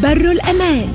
بر الأمان.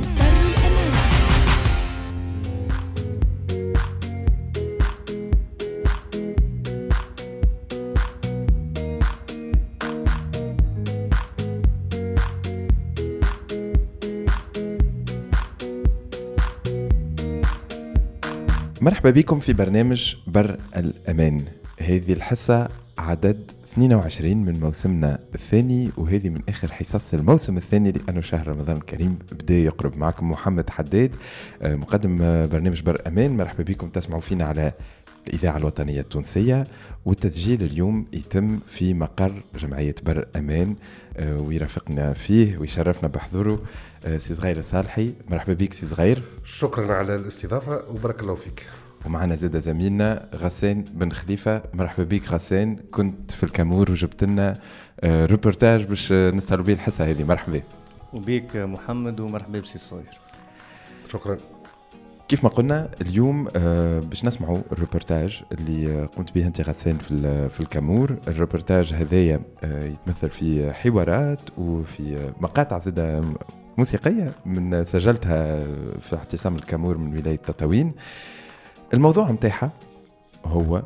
مرحبا بكم في برنامج بر الأمان. هذه الحصة عدد 22 من موسمنا الثاني، وهذه من آخر حصص الموسم الثاني لأنه شهر رمضان الكريم بدأ يقرب. معكم محمد حداد مقدم برنامج بر الأمان. مرحبا بكم، تسمعوا فينا على الإذاعة الوطنية التونسية، والتسجيل اليوم يتم في مقر جمعية بر الأمان، ويرافقنا فيه ويشرفنا بحضوره سي صغير الصالحي. مرحبا بك سي صغير. شكرا على الاستضافة وبارك الله فيك. ومعنا زاد زميلنا غسان بن خليفة. مرحبا بك غسان، كنت في الكامور وجبت لنا روبورتاج باش نستعرض به الحصة هذه. مرحبا وبيك محمد، ومرحبا بسي الصغير. شكرا. كيف ما قلنا اليوم باش نسمعوا الروبورتاج اللي قمت به انت غسان في الكامور. الروبورتاج هذايا يتمثل في حوارات وفي مقاطع زادة موسيقية من سجلتها في اعتصام الكامور من ولاية تطاوين. الموضوع متاعها هو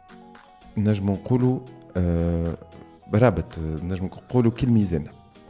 نجم نقولوا برابط، نجم نقولوا كل ميزان.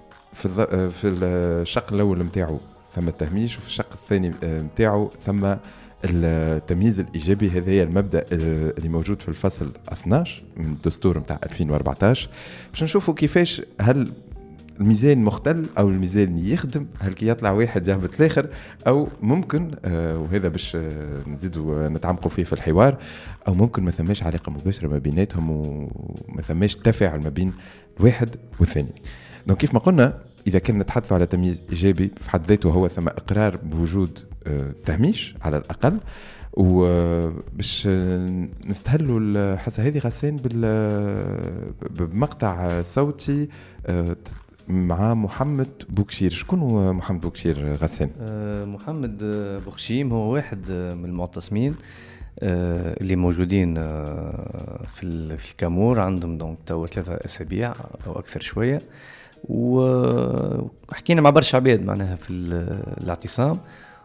في الشق الأول متاعه ثم التهميش، وفي الشق الثاني متاعه ثم التمييز الإيجابي. هذا هي المبدأ اللي موجود في الفصل 12 من الدستور متاع 2014. باش نشوفوا كيفاش هل الميزان مختل أو الميزان يخدم، هل كي يطلع واحد يهبط الآخر، أو ممكن وهذا باش نزيدوا نتعمقوا فيه في الحوار، أو ممكن ما ثماش علاقة مباشرة ما بيناتهم وما ثماش تفاعل ما بين الواحد والثاني. دونك كيف ما قلنا، إذا كنا نتحدث على تمييز إيجابي في حد ذاته هو ثم إقرار بوجود تهميش على الأقل. وباش نستهلوا الحصة هذه غسان بمقطع صوتي مع محمد بوكشير. شكون هو محمد بوكشير غسان؟ محمد بوخشيم هو واحد من المعتصمين اللي موجودين في الكامور. عندهم دونك توا 3 أسابيع أو أكثر شوية، وحكينا مع برشا عباد معناها في الاعتصام.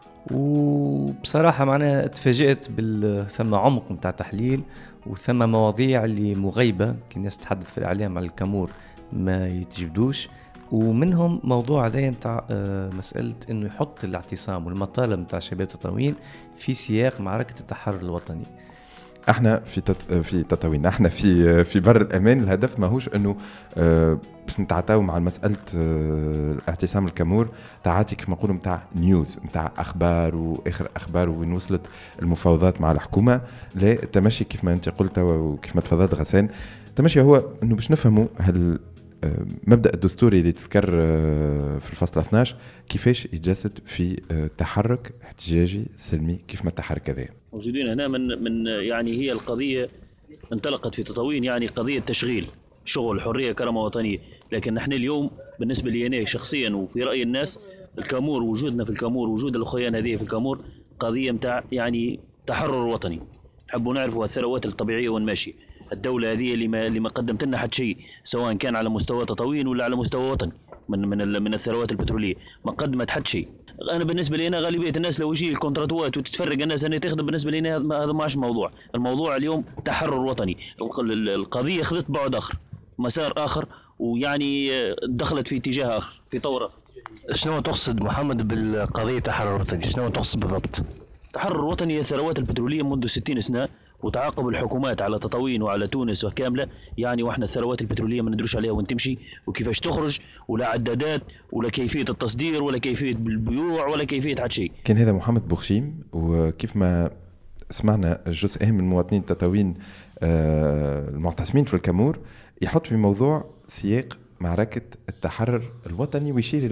وبصراحة معناها تفاجأت ثم عمق متاع تحليل وثم مواضيع اللي مغيبة كي الناس تتحدث في الإعلام على الكامور ما يتجبدوش. ومنهم موضوع هذا متاع مسألة إنه يحط الاعتصام والمطالب متاع شباب تطاوين في سياق معركة التحرر الوطني. احنا في تطاوين، احنا في بر الأمان. الهدف ماهوش انه باش نتعاطاو مع مسألة اعتصام الكامور تعاتي كيف ما نقولوا متاع نيوز، متاع اخبار واخر اخبار وين وصلت المفاوضات مع الحكومة. لا، التمشي كيف ما انت قلت وكيف ما تفضلت غسان، التمشي هو انه باش نفهموا هل مبدأ الدستوري اللي تذكر في الفصل 12 كيفاش يتجسد في تحرك احتجاجي سلمي كيف ما التحرك هذا. موجودين هنا من يعني هي القضية انطلقت في تطاوين، يعني قضية تشغيل شغل حرية كرامة وطنية. لكن نحن اليوم بالنسبة لي أنا شخصيا وفي رأي الناس، الكامور وجودنا في الكامور، وجود الأخوان هذه في الكامور قضية متاع يعني تحرر وطني. نحبوا نعرفوا الثروات الطبيعية وين ماشي الدولة هذه اللي ما قدمت لنا حد شيء، سواء كان على مستوى تطاوين ولا على مستوى وطني. من الثروات البترولية ما قدمت حد شيء. انا بالنسبه لي غالبيه الناس لو يجي الكونتراتوات وتتفرق الناس انها تخدم، بالنسبه لي هذا ماش موضوع. الموضوع اليوم تحرر وطني. القضيه خذت بعد اخر، مسار اخر، ويعني دخلت في اتجاه اخر، في طور اخر. شنو تقصد محمد بالقضيه تحرر وطني؟ شنو تقصد بالضبط؟ تحرر وطني الثروات البتروليه منذ 60 سنه، وتعاقب الحكومات على تطاوين وعلى تونس وكامله. يعني واحنا الثروات البتروليه ما ندروش عليها وين تمشي وكيفاش تخرج، ولا عدادات ولا كيفيه التصدير ولا كيفيه البيوع ولا كيفيه حد شيء. كان هذا محمد بوخشيم، وكيف ما سمعنا جزء من مواطنين تطاوين المعتصمين في الكامور يحط في موضوع سياق معركة التحرر الوطني، ويشير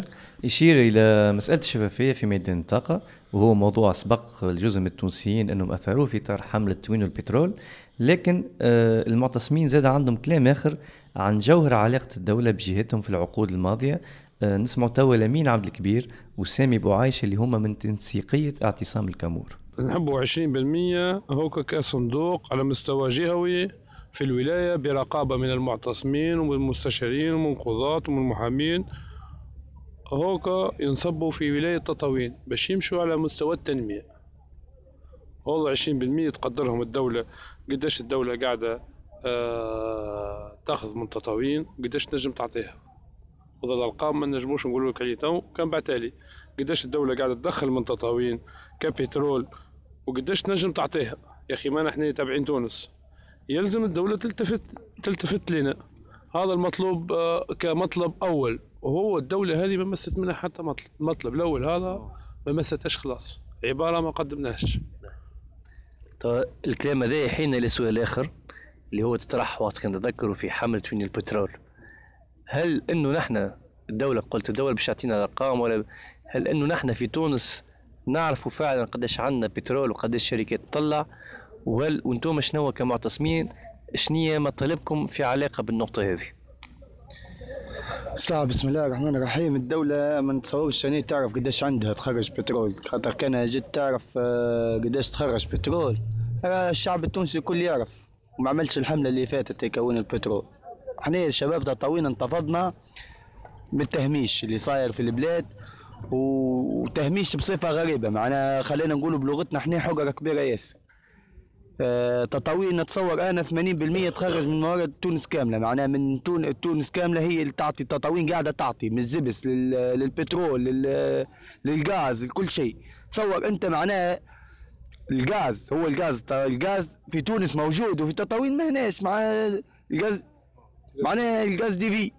إلى مسألة الشفافية في ميدان الطاقة، وهو موضوع سبق الجزء من التونسيين أنهم أثروه في إطار حملة تموين البترول. لكن المعتصمين زاد عندهم كلام آخر عن جوهر علاقة الدولة بجهتهم في العقود الماضية. نسمع توا لمين عبد الكبير وسامي بوعايش اللي هما من تنسيقية اعتصام الكامور. نحبوا 20% هوكا كصندوق على مستوى جهوي في الولاية، برقابة من المعتصمين ومن المستشارين ومن القضاة ومن المحامين هوكا ينصبوا في ولاية تطاوين باش يمشوا على مستوى التنمية. والله 20% تقدرهم الدولة، قداش الدولة قاعدة تاخذ من تطاوين وقداش تنجم تعطيها. وهذا الأرقام ما نجموش نقولوا لك عليه تو، كان بعتالي قداش الدولة قاعدة تدخل من تطاوين كبترول وقداش تنجم تعطيها. يا أخي ما نحن تابعين تونس، يلزم الدولة تلتفت لنا. هذا المطلوب كمطلب أول، وهو الدولة هذه ما مست منها حتى المطلب الأول هذا ما مستش، خلاص عبارة ما قدمناش. طيب الكلام هذا يحينا للسؤال الآخر اللي هو تطرح وقت كان نتذكروا في حملة توني البترول. هل انه نحن الدولة، قلت الدولة باش تعطينا الارقام، ولا هل انه نحن في تونس نعرفوا فعلا قداش عندنا بترول وقداش الشركات تطلع؟ وهل وانتم شنو كمعتصمين شنية مطالبكم في علاقة بالنقطة هذه؟ صعب. بسم الله الرحمن الرحيم. الدولة ما نتصورش يعني تعرف قداش عندها تخرج بترول، خاطر كان جيت تعرف قداش تخرج بترول الشعب التونسي الكل يعرف، وما عملش الحملة اللي فاتت تكون البترول. احنا الشباب تطاوين انتفضنا من التهميش اللي صاير في البلاد، وتهميش بصفة غريبة، معنا خلينا نقولوا بلغتنا احنا حقرة كبيرة ياسر. تطاوين نتصور انا 80% تخرج من موارد تونس كامله، معناها من تونس كامله هي اللي تعطي. تطاوين قاعده تعطي من الزبس للبترول للغاز لكل شيء. تصور انت معناها الغاز، هو الغاز في تونس موجود وفي تطاوين ما هناش. مع الغاز معناها الغاز دي في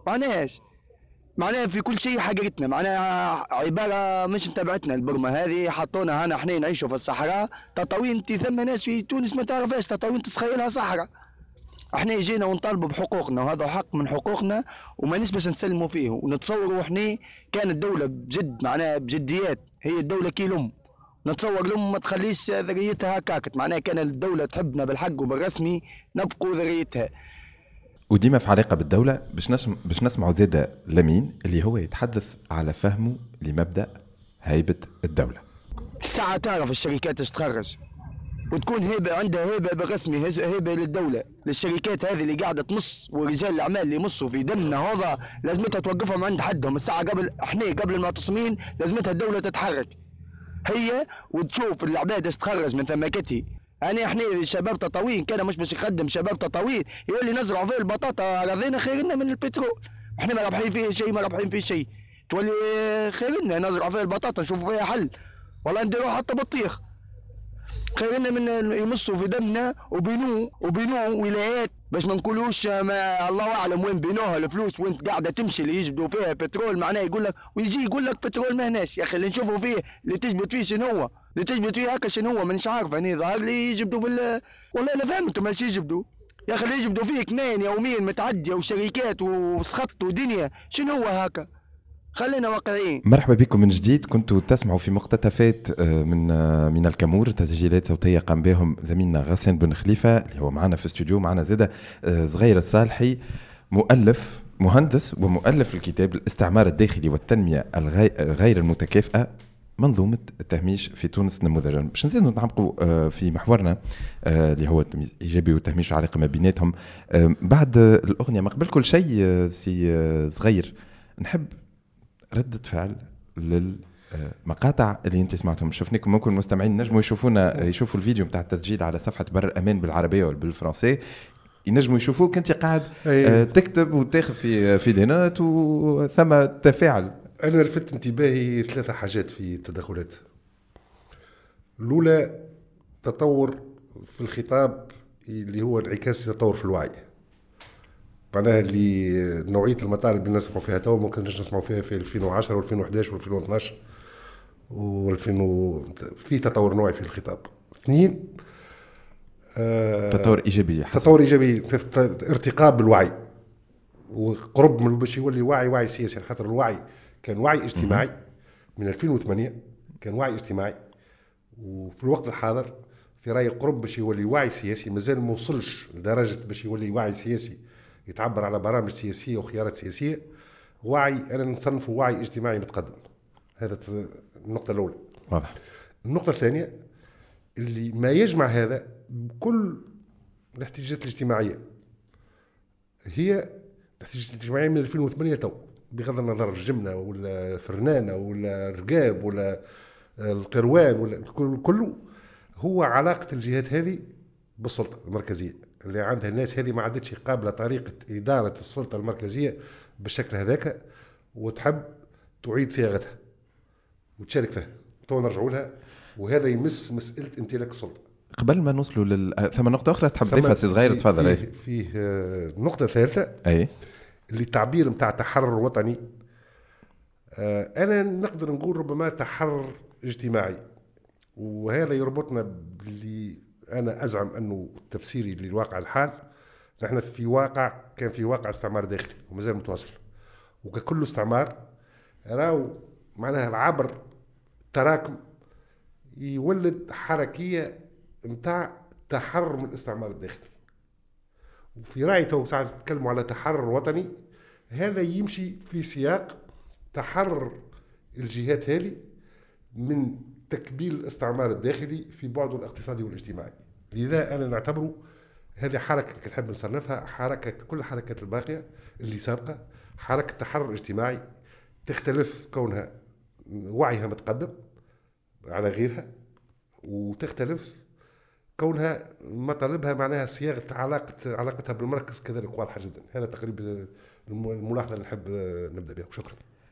معناها في كل شيء حقيقتنا، معناها عبارة مش متابعتنا. البرمة هذه حطونا هنا احنا نعيشوا في الصحراء. تطاوين ثم ناس في تونس ما تعرفهاش، تطاوين تتخيلها صحراء. احنا جينا ونطالبوا بحقوقنا، وهذا حق من حقوقنا وما نسبش نسلموا فيه. ونتصوروا احنا كانت الدولة بجد، معناها بجديات، هي الدولة كي الأم. نتصور الأم ما تخليش ذريتها هكاكت، معناها كان الدولة تحبنا بالحق وبالرسمي نبقوا ذريتها. وديما في علاقة بالدولة باش نسمعوا زادة لمين اللي هو يتحدث على فهمه لمبدأ هيبة الدولة. ساعة تعرف الشركات ايش تخرج، وتكون هيبة عندها هيبة بالرسمي، هيبة للدولة، للشركات هذه اللي قاعدة تمص، ورجال الأعمال اللي يمصوا في دمنا هذا لازمتها توقفهم عند حدهم. الساعة قبل المعتصمين لازمتها الدولة تتحرك هي وتشوف العباد ايش تخرج من ثمكتي. يعني احنا شباب تطاوين كان مش باش يخدم شباب تطاوين يولي نزرعوا فيه البطاطا، رضينا خير لنا من البترول. احنا ما رابحين فيه شيء، تولي خير لنا نزرعوا فيه البطاطا نشوفوا فيها حل. والله نديروا حتى بطيخ خير لنا من يمصوا في دمنا وبينوا ولايات باش ما نقولوش ما الله اعلم وين بينوها الفلوس، وين قاعده تمشي اللي يجبدوا فيها بترول. معناه يقول لك ويجي يقول لك بترول ما هناش. يا اخي اللي نشوفوا فيه اللي تجبد فيه شنو هو؟ اللي تجبد فيه هكا شنو هو؟ مانيش عارف. يعني ظهر لي يجبدوا في والله لا فهمت ماش يجبدوا. يا اخي اللي يجبدوا فيه كمان يوميا متعديه وشركات وسخط ودنيا شنو هو هكا؟ خلينا واقعيين. مرحبا بكم من جديد. كنتوا تسمعوا في مقتطفات من الكامور، تسجيلات صوتيه قام بهم زميلنا غسان بن خليفه اللي هو معنا في الاستوديو. معنا زاده صغير الصالحي، مهندس ومؤلف الكتاب الاستعمار الداخلي والتنميه غير المتكافئه، منظومة التهميش في تونس نموذجا. باش نزيدوا نتعمقوا في محورنا اللي هو التمييز الإيجابي والتهميش والعلاقة ما بيناتهم بعد الأغنية. ما قبل كل شيء سي صغير، نحب ردة فعل للمقاطع اللي انت سمعتهم. شفناكم ممكن المستمعين نجموا يشوفوا الفيديو بتاع التسجيل على صفحة بر الأمان بالعربية وبالفرنسي، ينجموا يشوفوك انت قاعد تكتب وتاخذ في دينات وثم تفاعل. أنا لفت انتباهي 3 حاجات في التدخلات. الأولى تطور في الخطاب اللي هو انعكاس تطور في الوعي، معناها اللي نوعية المطالب اللي نسمعوا فيها توا ممكن نسمعوا فيها في 2010 و2011 و2012 في تطور نوعي في الخطاب. 2 تطور إيجابي، ارتقاء بالوعي وقرب من باش يولي وعي سياسي. خاطر الوعي كان وعي اجتماعي من 2008، كان وعي اجتماعي، وفي الوقت الحاضر في رأي قرب باش يولي وعي سياسي. مازال ما وصلش لدرجة باش يولي وعي سياسي يتعبر على برامج سياسية وخيارات سياسية. وعي أنا نصنفه وعي اجتماعي متقدم. هذا النقطة الأولى. واضح. النقطة الثانية اللي ما يجمع هذا بكل الاحتياجات الاجتماعية، هي الاحتياجات الاجتماعية من 2008 تو بغض النظر الجمنه ولا الفرنانه ولا الرقاب ولا القروان ولا كله، هو علاقه الجهات هذه بالسلطه المركزيه اللي عندها الناس هذه ما عادتش قابله طريقه اداره السلطه المركزيه بالشكل هذاك، وتحب تعيد صياغتها وتشارك فيها. تو نرجعوا لها، وهذا يمس مساله امتلاك السلطه. قبل ما نوصلوا ثم نقطه اخرى تحب تضيفها سي صغير، تفضل. فيه نقطه ثالثه اي اللي تعبير نتاع تحرر وطني. انا نقدر نقول ربما تحرر اجتماعي، وهذا يربطنا باللي انا ازعم انه تفسيري للواقع الحال. نحن كان في واقع استعمار داخلي ومازال متواصل، وككل استعمار راهو معناها عبر تراكم يولد حركيه نتاع تحرر من الاستعمار الداخلي. وفي رايي تو ساعات تتكلموا على تحرر وطني، هذا يمشي في سياق تحرر الجهات هذه من تكبيل الاستعمار الداخلي في بعده الاقتصادي والاجتماعي. لذا انا نعتبره هذه حركه نحب نصنفها حركه كل الحركات الباقيه اللي سابقه، حركه تحرر اجتماعي تختلف كونها وعيها متقدم على غيرها، وتختلف كونها مطالبها معناها صياغه علاقتها بالمركز كذلك واضحه جدا. هذا تقريبا الملاحظه اللي نحب نبدا بها، وشكرا.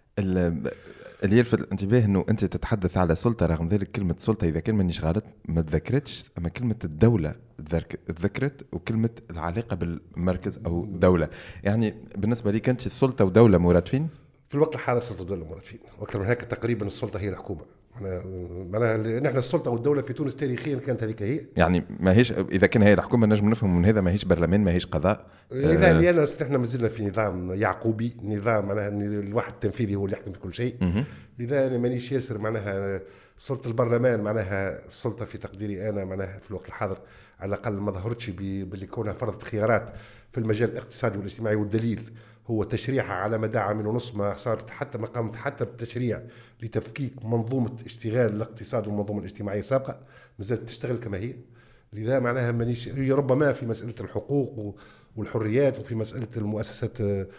اللي يلفت الانتباه انه انت تتحدث على سلطه، رغم ذلك كلمه سلطه اذا كان مانيش غلط ما تذكرتش، اما كلمه الدوله تذكرت، وكلمه العلاقه بالمركز او دوله. يعني بالنسبه لي كانت السلطه ودوله مرادفين في الوقت الحاضر. سلطه ودوله مرادفين، واكثر من هيك تقريبا السلطه هي الحكومه. معناها نحن السلطه والدوله في تونس تاريخيا كانت هذيك هي، يعني ماهيش اذا كان هي الحكومه نجم نفهم من هذا ماهيش برلمان ماهيش قضاء. لا لان نحن مازلنا في نظام يعقوبي، نظام معناها الواحد التنفيذي هو اللي يحكم في كل شيء. لذا انا مانيش ياسر معناها سلطه البرلمان معناها السلطه في تقديري انا معناها في الوقت الحاضر على الاقل ما ظهرتش باللي كونها فرضت خيارات في المجال الاقتصادي والاجتماعي. والدليل هو تشريعها على مدى عام ونص ما صارت حتى ما قامت حتى بالتشريع لتفكيك منظومه اشتغال الاقتصاد والمنظومه الاجتماعيه السابقه، مازالت تشتغل كما هي. لذا معناها مانيش ربما في مساله الحقوق والحريات وفي مساله المؤسسات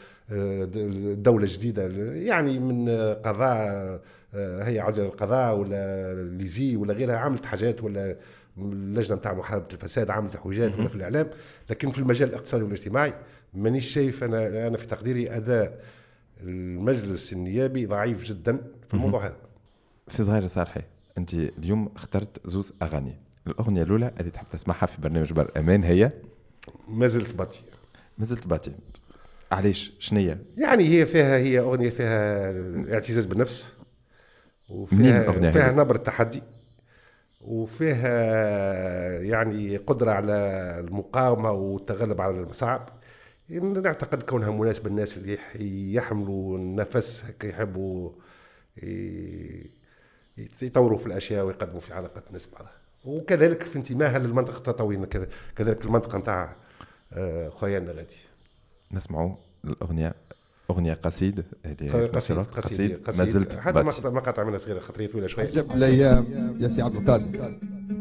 الدوله الجديده يعني من قضاء هي عجله القضاء ولا ليزي ولا غيرها عملت حاجات، ولا اللجنه نتاع محاربه الفساد عملت تحويجات ولا في الاعلام، لكن في المجال الاقتصادي والاجتماعي مانيش شايف. انا في تقديري اداء المجلس النيابي ضعيف جدا في الموضوع هذا. سي صغير صالحي، انت اليوم اخترت زوز اغاني، الاغنيه الاولى اللي تحب تسمعها في برنامج بر امان هي ما زلت باتي. علاش شنية؟ يعني هي اغنيه فيها اعتزاز بالنفس، وفيها نبره تحدي، وفيها يعني قدره على المقاومه والتغلب على المصاعب. نعتقد كونها مناسبه للناس اللي يحملوا النفس يحبوا يطوروا في الاشياء ويقدموا في علاقات الناس بعضها، وكذلك في انتمائها للمنطقه التطاوية كذلك المنطقه نتاع خويانا غادي. نسمعوا الاغنيه اغنيه قصيد ما زلت حتى مقاطع منها صغيره خطريه طويله شويه. عجب الايام يا سي عبد القادر.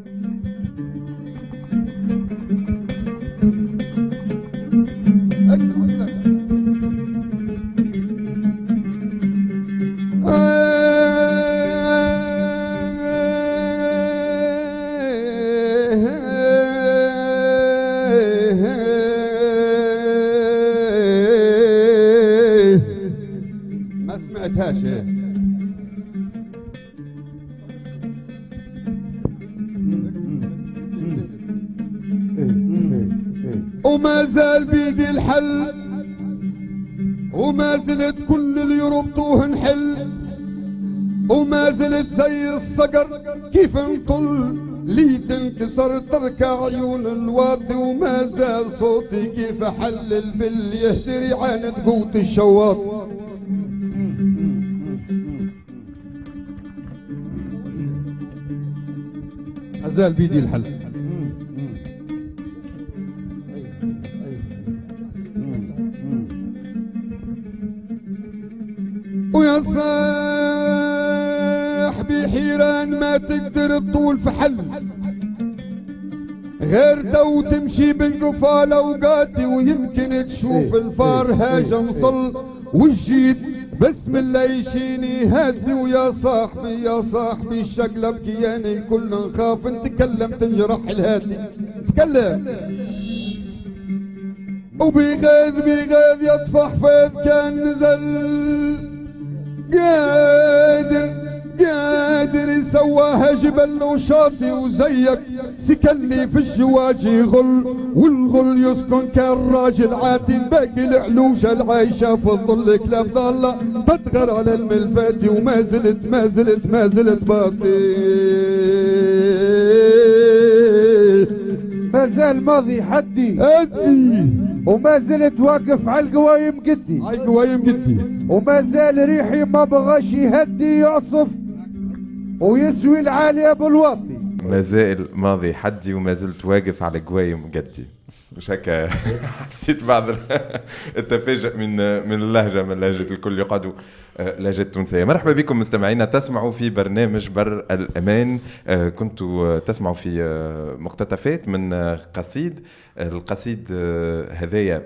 ما سمعتهاش. وما زال بيدي الحل، وما زلت كل اللي يربطوه نحل، وما زلت زي الصقر كيف نطل لي تنكسر تركع عيون الواطي، وما زال صوتي كيف حلل باللي يهدر يعاند قوة الشواط. ما زال بيدي الحل. ويا صاحبي حيران ما تقدر تطول في حل، غير دو تمشي بالقفال اوقاتي، ويمكن تشوف الفار هاجا نصل والجيد بسم الله يشيني هدي ويا صاحبي يا صاحبي الشقلب كياني كلنا نخاف نتكلم تنجرح الهادي تكلم وبيغاذ يطفح فاذ كان نزل قادر يسواها جبل وشاطي وزيك سكني في الشواجي غل والغل يسكن كالراجل عاتي باقي العلوجة العايشة في الظل كلاب ظلة تدغر على الملفاتي وما زلت باطي ما زال ماضي حدي وما زلت واقف على القوايم قدي وما زال ريحي ما بغاش يهدي يعصف ويسوي العالي ابو الواطي. ما زال ماضي حدي وما زلت واقف على قوايم قدي. مش هكا حسيت بعض التفاجؤ من اللهجه، من لهجه الكل يقعدوا لهجه تونسيه. مرحبا بكم مستمعينا، تسمعوا في برنامج بر الامان. كنتوا تسمعوا في مقتطفات من قصيد. القصيد هذايا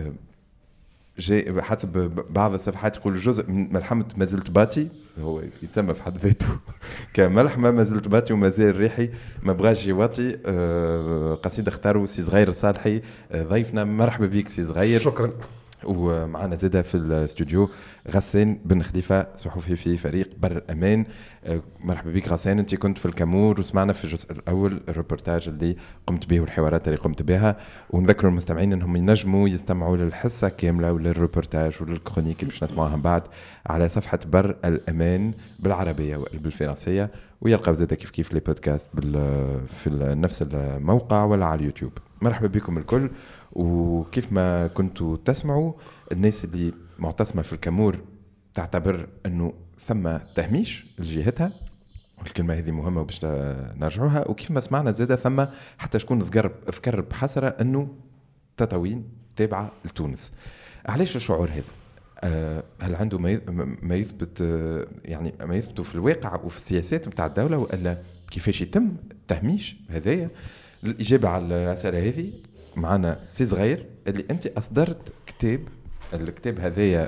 جاء حسب بعض الصفحات يقول جزء من ملحمة ما زلت باتي، هو يتسمى في حد ذاته كملحمة ما زلت باتي وما زال ريحي ما بغاش يواطي. قصيدة اختاروا سي صغير صالحي ضيفنا. مرحبا بك سي صغير. شكرا. ومعنا زاده في الاستوديو غسان بن خليفه صحفي في فريق بر امان. مرحبا بك غسان، انت كنت في الكامور وسمعنا في الجزء الاول الريبورتاج اللي قمت به والحوارات اللي قمت بها، ونذكر المستمعين انهم ينجموا يستمعوا للحصه كامله وللريبورتاج وللكرونيك اللي باش نسمعوها من بعد على صفحه بر الامان بالعربيه وبالفرنسيه، ويلقاو زاده كيف لي بودكاست في نفس الموقع ولا على اليوتيوب. مرحبا بكم الكل. وكيف ما كنتوا تسمعوا الناس اللي معتصمة في الكامور تعتبر أنه ثم تهميش لجهتها، والكلمة هذه مهمة وباش نرجعوها. وكيف ما سمعنا زادة ثم حتى شكون ذكر بحسرة أنه تطاوين تابعة لتونس. علاش الشعور هذا؟ هل عنده ما يثبت يعني ما يثبته في الواقع وفي السياسات متاع الدولة، وإلا كيفاش يتم التهميش هذايا؟ الإجابة على الأسئلة هذه معنا سي صغير اللي انت اصدرت الكتاب هذايا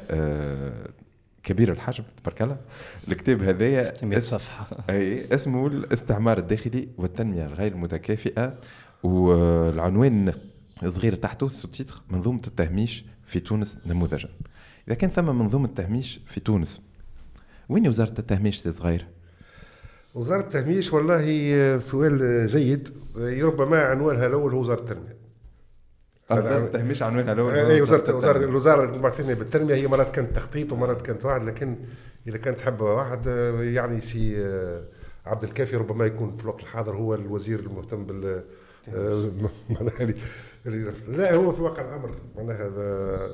كبير الحجم تبارك الله. الكتاب هذايا 600 صفحه اي اسمه الاستعمار الداخلي والتنميه الغير المتكافئه، والعنوان صغير تحته سوتيتر منظومه التهميش في تونس نموذجا. اذا كان ثم منظومه التهميش في تونس، وين وزاره التهميش سي صغير؟ وزاره التهميش والله سؤال جيد. ربما عنوانها الاول هو وزاره التنميه. وزارة التهميش عنوانها الأول. أي الوزارة المعتنية بالتنمية. هي مرات كانت تخطيط ومرات كانت واحد، لكن إذا كانت تحب واحد يعني سي عبد الكافي ربما يكون في الوقت الحاضر هو الوزير المهتم بال لا هو في واقع الأمر معناها هذا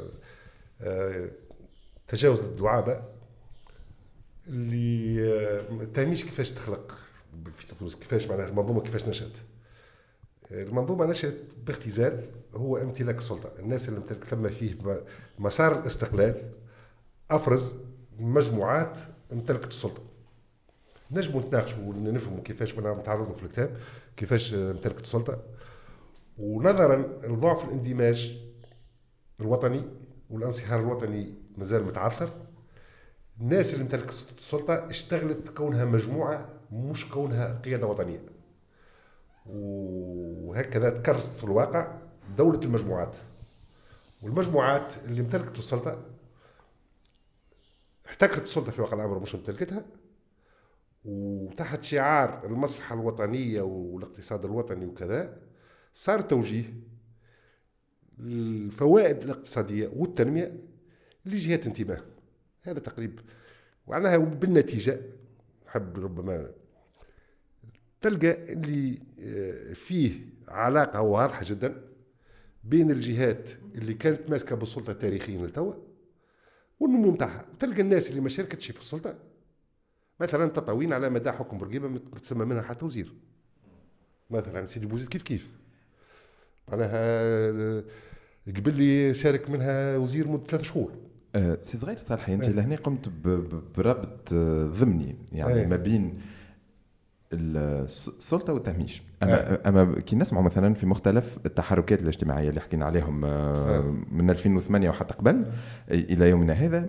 تجاوز الدعابة اللي التهميش كيفاش تخلق في تونس، كيفاش معناها المنظومة كيفاش نشأت. المنظومة نشأت باختزال، هو امتلاك السلطة. الناس اللي تم فيه مسار الاستقلال أفرز مجموعات امتلكت السلطة. نجموا نتناقشوا ونفهموا كيفاش نتعرضوا في الكتاب كيفاش امتلكت السلطة، ونظرا لضعف الاندماج الوطني والانصهار الوطني مازال متعثر. الناس اللي امتلكت السلطة اشتغلت كونها مجموعة مش كونها قيادة وطنية، وهكذا تكرست في الواقع دولة المجموعات. والمجموعات اللي امتلكت السلطة احتكرت السلطة في واقع الأمر مش امتلكتها، وتحت شعار المصلحة الوطنية والاقتصاد الوطني وكذا صار توجيه الفوائد الاقتصادية والتنمية لجهات انتباه. هذا تقريبا وعناها. بالنتيجة حب ربما تلقى اللي فيه علاقة واضحة جدا بين الجهات اللي كانت ماسكة بالسلطة تاريخيا لتوا والنمو متاعها، وتلقى الناس اللي ما شاركتش في السلطة مثلا تطاوين على مدى حكم بورقيبة ما تسمى منها حتى وزير. مثلا سيدي بوزيد كيف معناها قبل لي شارك منها وزير مدة 3 شهور. سي صغير صالحي، انت لهنا قمت بربط ضمني يعني ما بين السلطة والتهميش. أما كي نسمعوا مثلا في مختلف التحركات الاجتماعية اللي حكينا عليهم من 2008 وحتى قبل إلى يومنا هذا،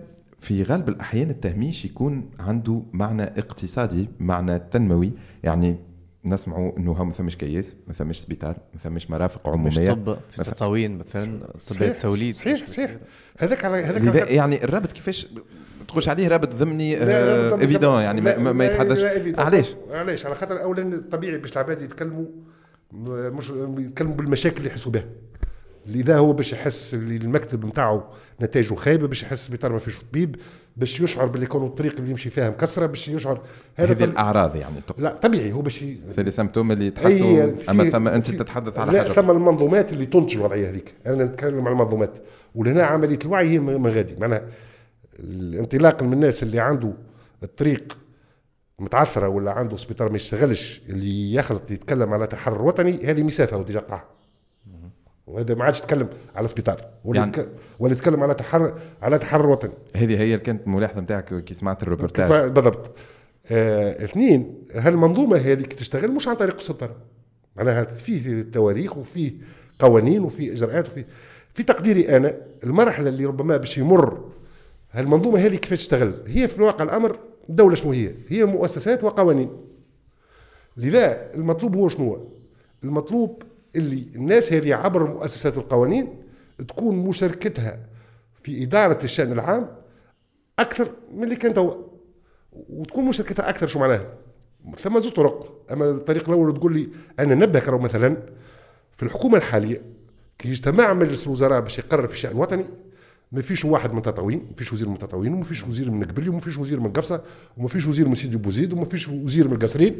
في غالب الأحيان التهميش يكون عنده معنى اقتصادي، معنى تنموي. يعني نسمعوا انه ما ثمش كياس، ما ثمش سبيطار، ما ثمش مرافق عموميه، طب في التطاوين مثلا، طب التوليد. صحيح هذاك على يعني الرابط كيفاش تقولش عليه رابط ضمني ايفيدون، يعني ما يتحدثش. علاش على خاطر اولا طبيعي باش العباد يتكلموا مش يتكلموا بالمشاكل اللي يحسوا بها. لذا هو باش يحس اللي المكتب نتاعو نتائجه خايبه، باش يحس بطار ما فيش طبيب، باش يشعر باللي يكون الطريق اللي يمشي فيها مكسره، باش يشعر هذه الاعراض يعني تقصد. لا طبيعي هو باش سي لي سيمبتوم اللي تحسوا. اما ثم انت تتحدث على حاجه، ثم المنظومات اللي تنتج الوضعيه هذيك. انا نتكلم على المنظومات، ولهنا عمليه الوعي هي من غادي. معناها الانطلاق من الناس اللي عنده الطريق متعثره ولا عنده سبيطار ما يشتغلش، اللي يخلط يتكلم على تحرر وطني، هذه مسافه وديجا قطعها. وهذا ما عادش يتكلم على سبيطار ولا يتكلم على تحرر وطني. هذه هي كانت الملاحظه نتاعك كي سمعت الروبورتاج بالضبط. اثنين، هالمنظومه هذه تشتغل مش عن طريق السلطه، معناها في تواريخ وفي قوانين وفي اجراءات في تقديري انا المرحله اللي ربما باش يمر هالمنظومه هذه كيفاش تشتغل. هي في الواقع الامر الدوله شنو هي مؤسسات وقوانين. لذا المطلوب هو شنو؟ المطلوب اللي الناس هذه عبر المؤسسات والقوانين تكون مشاركتها في إدارة الشأن العام أكثر من اللي كان توا، وتكون مشاركتها أكثر. شو معناها؟ ثم زوج طرق. أما الطريق الأول تقول لي أنا نبهك مثلا في الحكومة الحالية كي يجتمع مجلس الوزراء باش يقرر في الشأن الوطني، ما فيش واحد من التطاوين، ما فيش وزير من التطاوين، وما فيش وزير من قبلي، وما فيش وزير من قفصة، وما فيش وزير من سيدي بوزيد، وما فيش وزير من القصرين.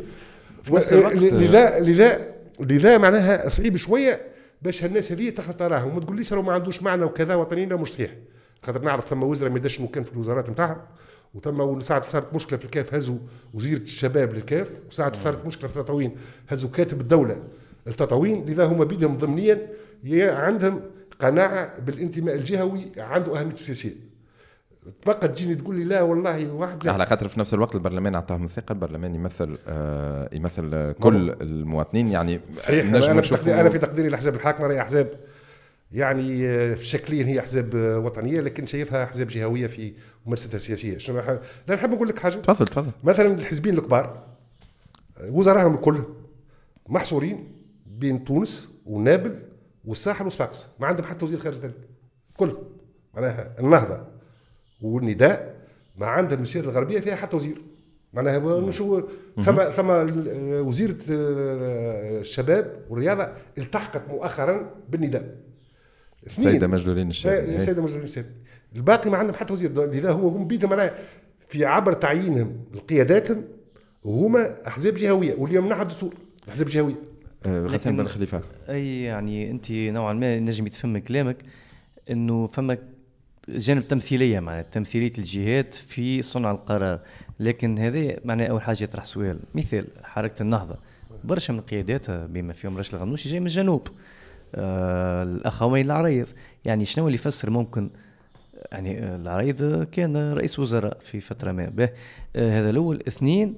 لذا معناها صعيب شويه باش هالناس هذه تخلط راهم وما تقوليش راهو ما عندوش معنى وكذا وطنيين، مش صحيح. خاطر نعرف ثم وزراء ما يدش كان في الوزارات نتاعهم، وثم ساعه صارت مشكله في الكاف هزوا وزيره الشباب للكاف، وساعه صارت مشكله في التطاوين هزوا كاتب الدوله التطاوين. لذا هما بيدهم ضمنيا عندهم قناعه بالانتماء الجهوي عنده اهميه سياسيه. تبقى تجيني تقول لي لا والله واحد على خاطر في نفس الوقت البرلمان اعطاهم الثقه، البرلمان يمثل كل المواطنين. يعني صحيح. انا في تقديري الاحزاب الحاكمه راهي احزاب يعني شكليا هي احزاب وطنيه، لكن شايفها احزاب جهويه في ممارستها السياسيه. شنو لا نحب نقول لك حاجه. تفضل. مثلا الحزبين الكبار وزراهم الكل محصورين بين تونس ونابل والساحل وصفاقس، ما عندهم حتى وزير خارج البلد. كل معناها النهضه والنداء ما عندها المسيره الغربيه فيها حتى وزير. معناها شو ثم وزيره الشباب والرياضه التحقت مؤخرا بالنداء. السيده مجدولين الشابي. السيده مجدولين الشابي. الباقي ما عندهم حتى وزير. لذا هم بيدهم معناها في عبر تعيينهم لقياداتهم وهما احزاب جهويه، واللي يمنعها الدستور احزاب جهويه. غسان بن خليفه. اي يعني انت نوعا ما نجم يتفهم كلامك انه فما جانب تمثيليه، معناها تمثيليه الجهات في صنع القرار. لكن هذا معناه اول حاجه يطرح سؤال. مثال حركه النهضه برشا من قياداتها بما فيهم راشد الغنوشي جاي من الجنوب، الاخوين العريض. يعني شنو اللي يفسر ممكن يعني العريض كان رئيس وزراء في فتره ما. هذا الاول. اثنين،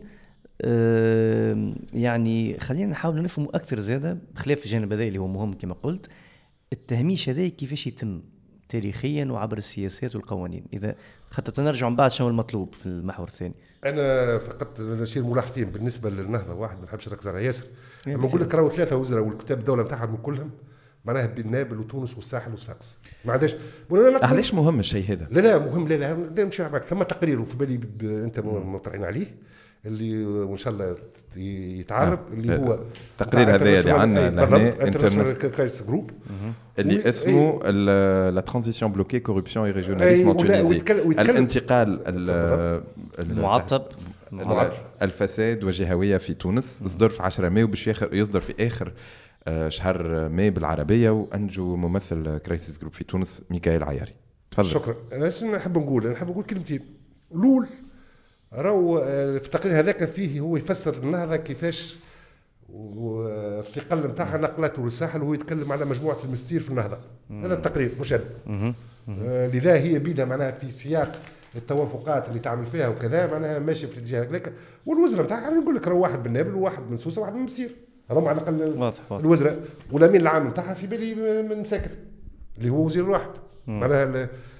يعني خلينا نحاول نفهموا اكثر زاده بخلاف الجانب هذا اللي هو مهم كما قلت، التهميش هذا كيفاش يتم تاريخيا وعبر السياسات والقوانين. اذا خطط نرجع من بعد شنو المطلوب في المحور الثاني. انا فقط نشير ملاحظتين بالنسبه للنهضه. واحد ما نحبش نركز على ياسر، لما نقول لك راهو 3 وزراء والكتاب الدوله نتاعهم من كلهم معناها بين نابل وتونس والساحل وصفاقس ما عندهاش. علاش مهم الشيء هذا؟ لا مهم. لا نمشي معك. ثم تقرير وفي بالي انت مطلعين عليه اللي وان شاء الله يتعرب اللي هو التقرير هذا اللي عندنا انترناشونال كرايسيس جروب اللي اسمه لا ترانزيسيون بلوكي كوربسيون اي ريجيوناليزم تونيزي، الانتقال المعطب الفساد وجهويه في تونس. صدر في 10 مايو باش يصدر في اخر شهر ماي بالعربيه، وانجو ممثل كرايسيس جروب في تونس ميكائيل عياري. تفضل. شكرا. انا نحب نقول كلمتين. الاول راهو في التقرير هذاك فيه هو يفسر النهضه كيفاش والثقل نتاعها نقلته للساحل، وهو يتكلم على مجموعه المستير في النهضه. هذا التقرير مش انا. لذا هي بيدها معناها في سياق التوافقات اللي تعمل فيها وكذا، معناها ماشي في الاتجاه هذاك. والوزراء نتاعها نقول لك راهو واحد من نابل وواحد من سوسه وواحد من مستير، هذوما على الاقل الوزراء. والامين العام نتاعها في بالي من ساكن اللي هو وزير واحد. معناها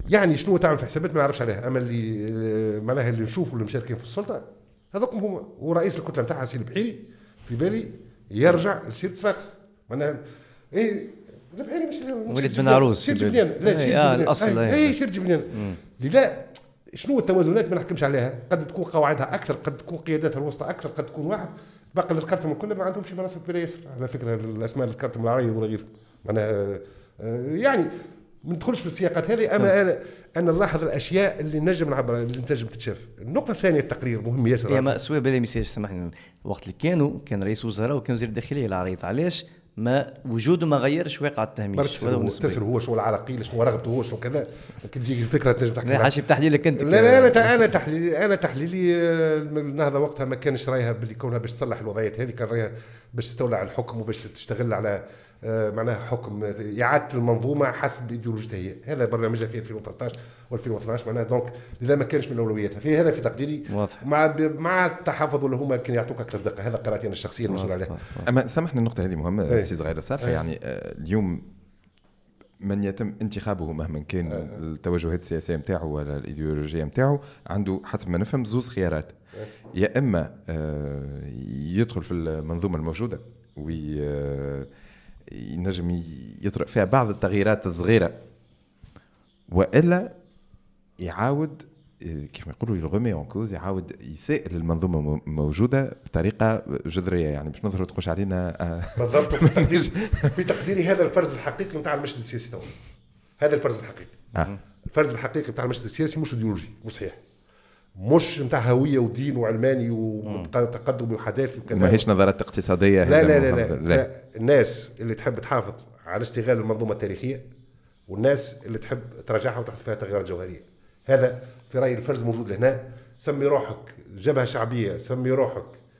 يعني شنو تعمل في حسابات ما نعرفش عليها، اما اللي معناها اللي نشوفوا اللي مشاركين في السلطه هذوكم هما، ورئيس الكتله نتاعها سي البحيري في بالي يرجع لسيره صفاقس معناها ايه البحيري مش ولد بن عروس سير جبنان، لا سير جبنان الاصل اي سير جبنان. لا شنو التوازنات ما نحكمش عليها، قد تكون قواعدها اكثر، قد تكون قياداتها الوسطى اكثر، قد تكون واحد باقي الكارتم الكل ما عندهمش مناصب كبيره ياسر على فكره، الاسماء الكارتم العربيه ولا غيره معناها يعني ما ندخلش في السياقات هذه، اما انا نلاحظ الاشياء اللي نجم نعبر اللي تنجم تتشاف. النقطه الثانيه التقرير مهم ياسر. يا ما سوا بلا ميساج سامحني، وقت اللي كان رئيس وزراء وكان وزير الداخليه العريض، علاش ما وجوده ما غيرش واقع التهميش؟ تسر هو شو العراقيل شنو رغبته هو شنو كذا، كي تجيك الفكره تنجم تحكي. لا حاشي بتحليلك انت. لا انا تحليلي النهضه وقتها ما كانش رايها باللي كونها باش تصلح الوضعيات هذه، كان رايها باش تستولى على الحكم وباش تشتغل على معناها حكم اعاده المنظومه حسب ايديولوجيتها هي. هذا برنامجها في 2013 و2012 معناها، دونك اذا ما كانش من اولوياتها في هذا في تقديري واضح. مع التحفظ اللي هما يمكن يعطوك اكثر دقه، هذا قراءتي انا الشخصيه المسؤول عليها. اما سامحني النقطه هذه مهمه سي صغير صافي. يعني اليوم من يتم انتخابه مهما كان التوجهات السياسيه نتاعو ولا الايديولوجيه نتاعو، عنده حسب ما نفهم زوز خيارات، يا اما يدخل في المنظومه الموجوده ينجم يطرق فيها بعض التغييرات الصغيرة، وإلا يعاود كيف ما يقولوا يلغمي أنكوز، يعاود يسائل المنظومة موجودة بطريقة جذرية، يعني مش نظرة تخش علينا بالضبط. في تقديري هذا الفرز الحقيقي نتاع المشهد السياسي تو، هذا الفرز الحقيقي. الفرز الحقيقي نتاع المشهد السياسي مش ايديولوجي، مش صحيح، مش نتاع هويه ودين وعلماني وتقدمي وحداثي وكذا، ماهيش نظرات اقتصاديه. لا لا لا, لا, لا. الناس اللي تحب تحافظ على اشتغال المنظومه التاريخيه، والناس اللي تحب تراجعها وتحط فيها تغييرات جوهريه. هذا في رايي الفرز موجود لهنا. سمي روحك جبهه شعبيه، سمي روحك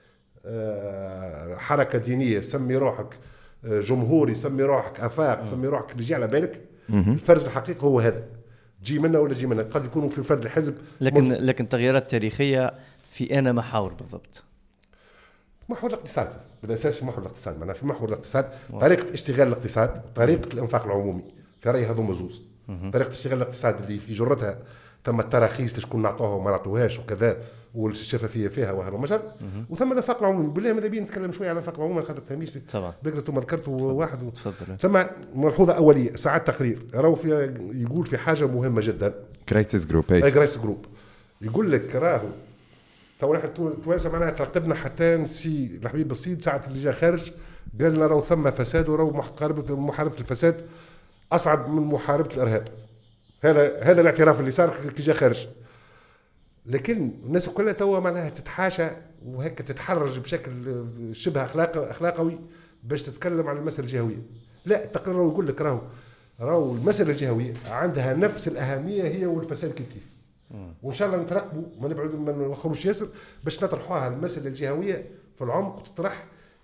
حركه دينيه، سمي روحك جمهوري، سمي روحك افاق، سمي روحك اللي يجي على بالك. الفرز الحقيقي هو هذا، جي منا ولا جي منا، قد يكونوا في فرد الحزب لكن تغييرات تاريخيه في انا محاور بالضبط. محور الاقتصاد بالاساس، في محور الاقتصاد معناها في محور الاقتصاد طريقه اشتغال الاقتصاد، طريقه الانفاق العمومي، في رايي هذو مزوز. طريقه اشتغال الاقتصاد اللي في جرتها ثم التراخيص شكون نعطوها وما نعطوهاش وكذا، والشفافيه فيها وهذا مجر، وثم الانفاق العمومي. بالله ماذا بينا نتكلم شويه على الانفاق العمومي خاطر التهميش طبعا بكره ثم ذكرت واحد. تفضل. ثم ملحوظه اوليه، ساعات تقرير راهو في يقول في حاجه مهمه جدا، كرايسيس جروب. كرايسيس جروب يقول لك راهو تو نحن توانسه معناها ترقبنا حتى نسي الحبيب الصيد ساعه اللي جا خارج قال لنا راهو ثم فساد، وراهو محاربه الفساد اصعب من محاربه الارهاب. هذا الاعتراف اللي صار كي جا خارج. لكن الناس كلها توا معناها تتحاشى وهيك تتحرج بشكل شبه اخلاقوي باش تتكلم عن المساله الجهويه. لا، التقرير يقول لك راهو المساله الجهويه عندها نفس الاهميه هي والفساد كيف. وان شاء الله نترقبوا ما نبعدوا ما نوخروش ياسر باش نطرحوها المساله الجهويه في العمق، تطرح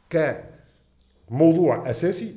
كموضوع اساسي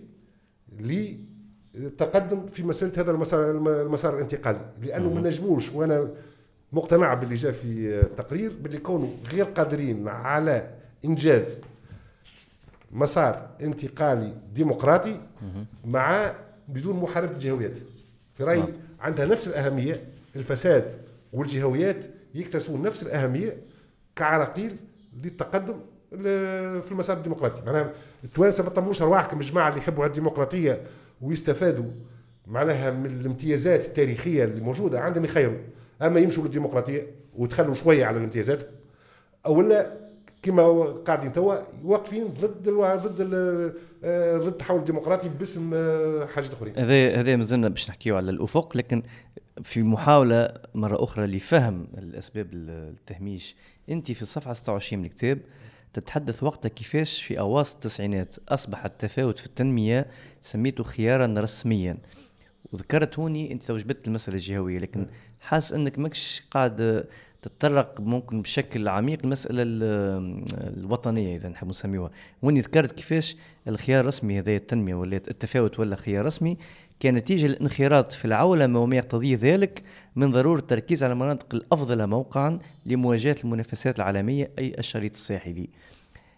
للتقدم في مساله هذا المسار الانتقالي. لانه ما نجموش، وانا مقتنع باللي جاء في التقرير باللي كونوا غير قادرين على انجاز مسار انتقالي ديمقراطي مع بدون محاربه الجهويات. في رايي عندها نفس الاهميه، الفساد والجهويات يكتسبون نفس الاهميه كعراقيل للتقدم في المسار الديمقراطي. معناها التوانسه ما طموش ارواحكم الجماعه اللي يحبوا الديمقراطيه ويستفادوا معناها من الامتيازات التاريخيه اللي موجوده عندهم يخيروا، اما يمشوا للديمقراطيه وتخلوا شويه على الامتيازات، او لا كما قاعدين توا واقفين ضد التحول الديمقراطي باسم حاجات اخرين. هذا مازلنا باش نحكيو على الافق، لكن في محاوله مره اخرى لفهم الاسباب التهميش. انت في الصفحه 26 من الكتاب تتحدث وقتها كيفاش في اواسط التسعينات اصبح التفاوت في التنميه سميته خيارا رسميا، وذكرت هوني انت توجبت المساله الجهويه، لكن حاس انك ماكش قاعد تتطرق ممكن بشكل عميق المسألة الوطنية إذا نحب نسميوها. واني ذكرت كيفاش الخيار الرسمي هذا التنمية ولا التفاوت ولا خيار رسمي كان نتيجة الانخراط في العولمة وما يقتضيه ذلك من ضرورة التركيز على المناطق الأفضل موقعا لمواجهة المنافسات العالمية أي الشريط الساحلي.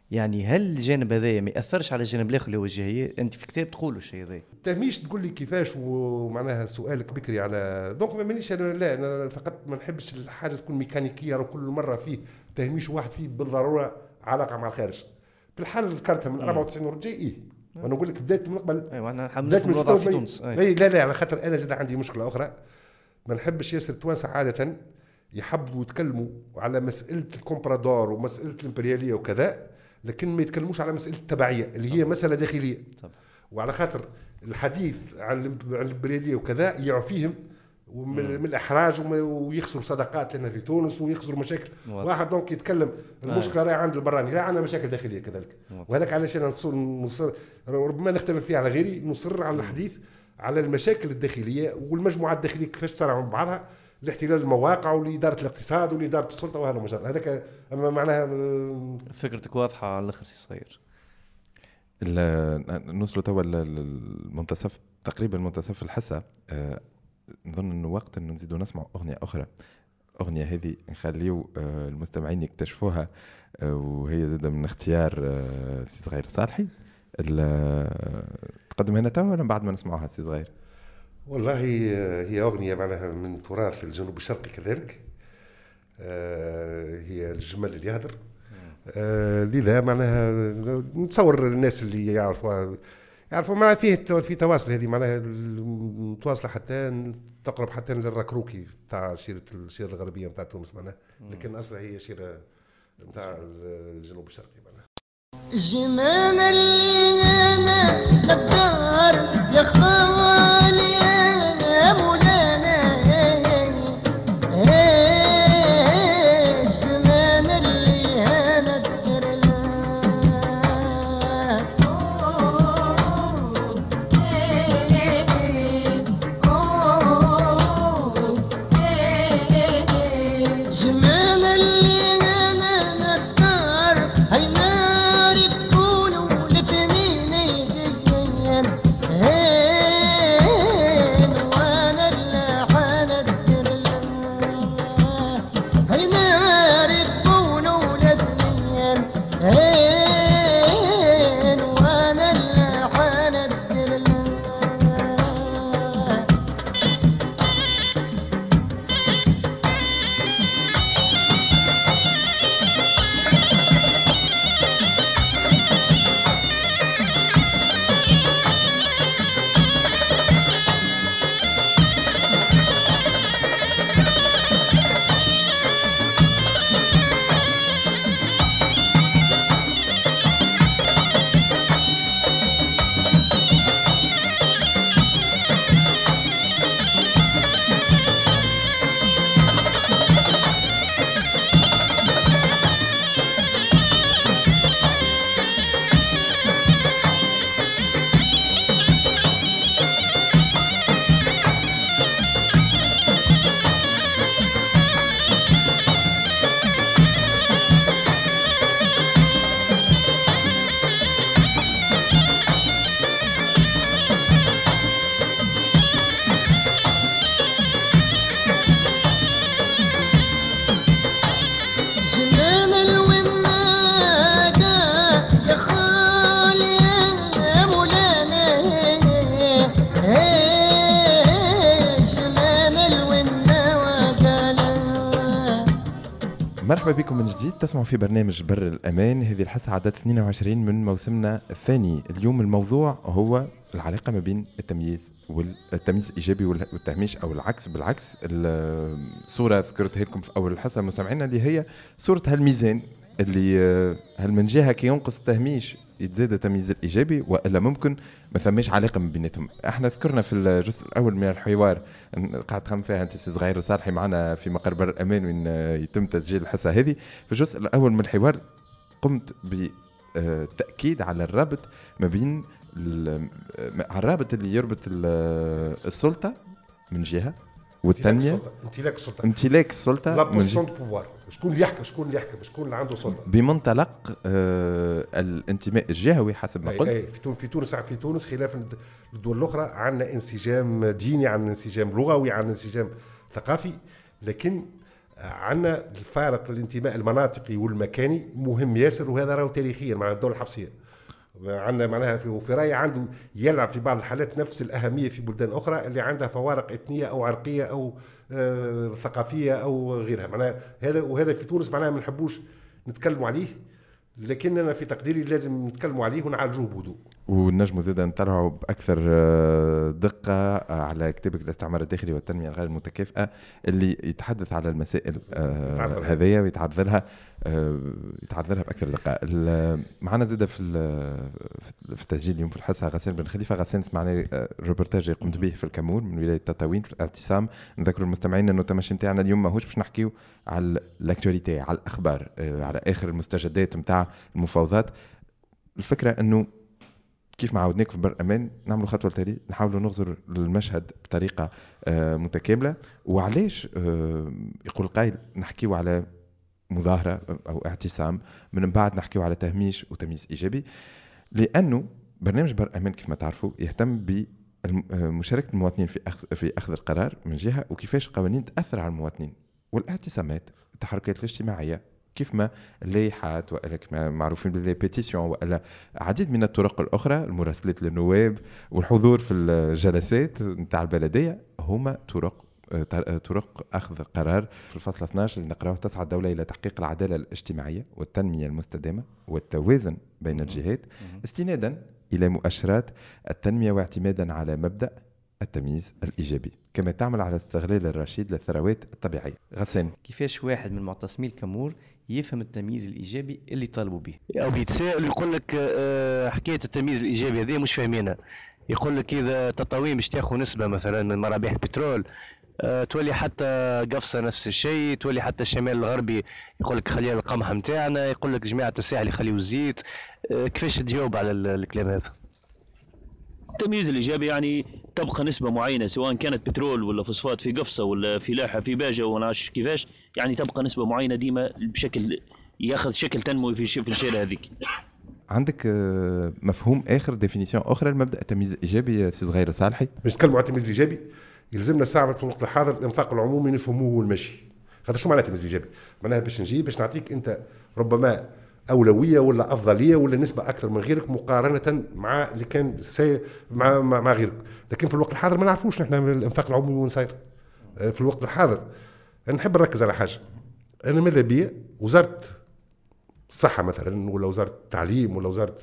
يعني هل الجانب هذايا ما ياثرش على الجانب الاخر اللي هو الجاهليه؟ انت في كتاب تقولوا الشيء هذا تهميش تقول لي كيفاش، ومعناها سؤالك بكري على دونك ما مانيش انا فقط ما نحبش الحاجه تكون ميكانيكيه وكل مره فيه تهميش واحد فيه بالضروره علاقه مع الخارج. في الحال ذكرتها من 94 ورجع وانا نقول لك بدات من قبل. ايوه انا حملت من الوضع في تونس. لا على خاطر انا زاد عندي مشكله اخرى، ما نحبش ياسر التوانسه عاده يحبوا يتكلموا على مساله الكومبرادور ومساله الامبرياليه وكذا، لكن ما يتكلموش على مساله التبعيه اللي هي مساله داخليه. طبعا. وعلى خاطر الحديث عن الامبرياليه وكذا يعفيهم من الاحراج ويخسروا صداقات لنا في تونس ويخسروا مشاكل. واحد دونك يتكلم المشكله راهي عند البراني، لا عندنا مشاكل داخليه كذلك. وهذاك علاش انا نصر ربما نختلف فيه على غيري، نصر على الحديث على المشاكل الداخليه والمجموعات الداخليه كيفاش تصارعوا مع بعضها لاحتلال المواقع ولاداره الاقتصاد ولاداره السلطه وهذا المجال هذاك. اما معناها فكرتك واضحه على الاخر سي صغير. نوصلوا توا المنتصف تقريبا منتصف الحصه. نظن انه وقت انه نزيدوا نسمع اغنيه اخرى. الاغنيه هذه نخليو المستمعين يكتشفوها، وهي زاد من اختيار سي صغير صالحي. تقدم هنا توا ولا بعد ما نسمعوها سي صغير؟ والله هي اغنيه معناها من تراث الجنوب الشرقي كذلك. هي الجمل اللي يهدر. لذا معناها نتصور الناس اللي يعرفوا معناها فيه في تواصل، هذه معناها متواصله حتى تقرب حتى للركروكي تاع الشيره الغربيه نتاع تونس معناها، لكن اصلا هي شيره نتاع الجنوب الشرقي معناها. الجمال اللي انا للدار يا خوالي يا مولانا، الجمال اللي انا الدار جمال اللي انا الدار هينا مرحبا بكم من جديد. تسمعوا في برنامج بر الأمان. هذه الحصة عدد 22 من موسمنا الثاني. اليوم الموضوع هو العلاقة ما بين التمييز والتمييز الإيجابي والتهميش أو العكس. بالعكس الصورة ذكرتها لكم في أول الحصة مستمعينا، اللي هي صورة هالميزان اللي هل من جهة كي ينقص التهميش يتزاد التمييز الإيجابي، وإلا ممكن ما ثماش علاقة من بيناتهم. احنا ذكرنا في الجزء الأول من الحوار قاعد تخمم فيها أنت سي صغير صالحي معنا في مقر بر الأمان وين يتم تسجيل الحصة هذه. في الجزء الأول من الحوار قمت بالتأكيد على الرابط ما بين الرابط اللي يربط السلطة من جهة والثانية امتلاك السلطة لا بوزيسيون دو بوفوار. شكون اللي يحكم شكون اللي عنده سلطة بمنطلق الانتماء الجهوي حسب ما قلت. في تونس خلاف الدول الأخرى عندنا انسجام ديني، عندنا انسجام لغوي، عندنا انسجام ثقافي، لكن عندنا الفارق الانتماء المناطقي والمكاني مهم ياسر، وهذا راهو تاريخيا مع الدوله الحفصيه. عندنا معناها في رايي عنده يلعب في بعض الحالات نفس الاهميه في بلدان اخرى اللي عندها فوارق اثنيه او عرقيه او ثقافيه او غيرها. معناها وهذا في تونس معناها ما نحبوش نتكلموا عليه، لكننا في تقديري لازم نتكلموا عليه ونعالجوه بهدوء. ونجموا زيدا نطلعوا باكثر دقه على كتابك الاستعمار الداخلي والتنميه الغير المتكافئه اللي يتحدث على المسائل هذه ويتعرض لها باكثر دقه. معنا زيدا في التسجيل اليوم في الحصه غسان بن خليفه. غسان سمعنا الروبورتاج اللي قمت به في الكامور من ولايه تطاوين في الاعتصام. نذكر المستمعين انه التمشي نتاعنا اليوم ماهوش باش نحكيو على الاكtualité، على الاخبار، على اخر المستجدات نتاع المفاوضات. الفكره انه كيف ما عودناك في بر امان نعملوا خطوه لتالي، نحاولوا نغزر المشهد بطريقه متكامله. وعلاش يقول القائل نحكيو على مظاهره او اعتصام من بعد نحكيو على تهميش وتمييز ايجابي؟ لانه برنامج بر امان كيف ما تعرفوا يهتم بمشاركه المواطنين في اخذ القرار من جهه، وكيفاش القوانين تاثر على المواطنين والاعتصامات التحركات الاجتماعيه، كيف ما اللائحات ولا كما معروفين بالبيتيسيون ولا عديد من الطرق الاخرى، المراسلات للنواب والحضور في الجلسات نتاع البلديه، هما طرق اخذ قرار. في الفصل 12 اللي نقراه تسعى الدوله الى تحقيق العداله الاجتماعيه والتنميه المستدامه والتوازن بين الجهات استنادا الى مؤشرات التنميه واعتمادا على مبدا التمييز الايجابي، كما تعمل على استغلال الرشيد للثروات الطبيعيه. غسان، كيفاش واحد من معتصمي الكامور يفهم التمييز الايجابي اللي طالبوا به؟ او بيتساءل يقول لك حكايه التمييز الايجابي هذه مش فاهمينها. يقول لك اذا تطاوين باش تاخذ نسبه مثلا من مرابح البترول، تولي حتى قفصه نفس الشيء، تولي حتى الشمال الغربي يقول لك خلينا القمح نتاعنا، يقول لك جماعه الساحل يخليوا الزيت. كيفاش تجاوب على الكلام هذا؟ التمييز الايجابي يعني تبقى نسبه معينه، سواء كانت بترول ولا فوسفات في قفصه ولا فلاحه في باجه ونعرفش كيفاش، يعني تبقى نسبه معينه ديما بشكل ياخذ شكل تنموي في الشارع هذيك. عندك مفهوم اخر، ديفينيسيون اخرى لمبدا التمييز الايجابي سي صغير صالحي؟ باش نتكلموا على التمييز الايجابي يلزمنا ساعه في الوقت الحاضر الانفاق العمومي نفهموه والمشي. خاطر شو معناه التمييز الايجابي؟ معناها باش نعطيك انت ربما اولويه ولا افضليه ولا نسبه اكثر من غيرك مقارنه مع اللي كان مع غيرك. لكن في الوقت الحاضر ما نعرفوش نحن الانفاق العمومي وين صاير. في الوقت الحاضر نحب نركز على حاجه. انا ماذا بيا وزاره الصحه مثلا ولا وزاره التعليم ولا وزاره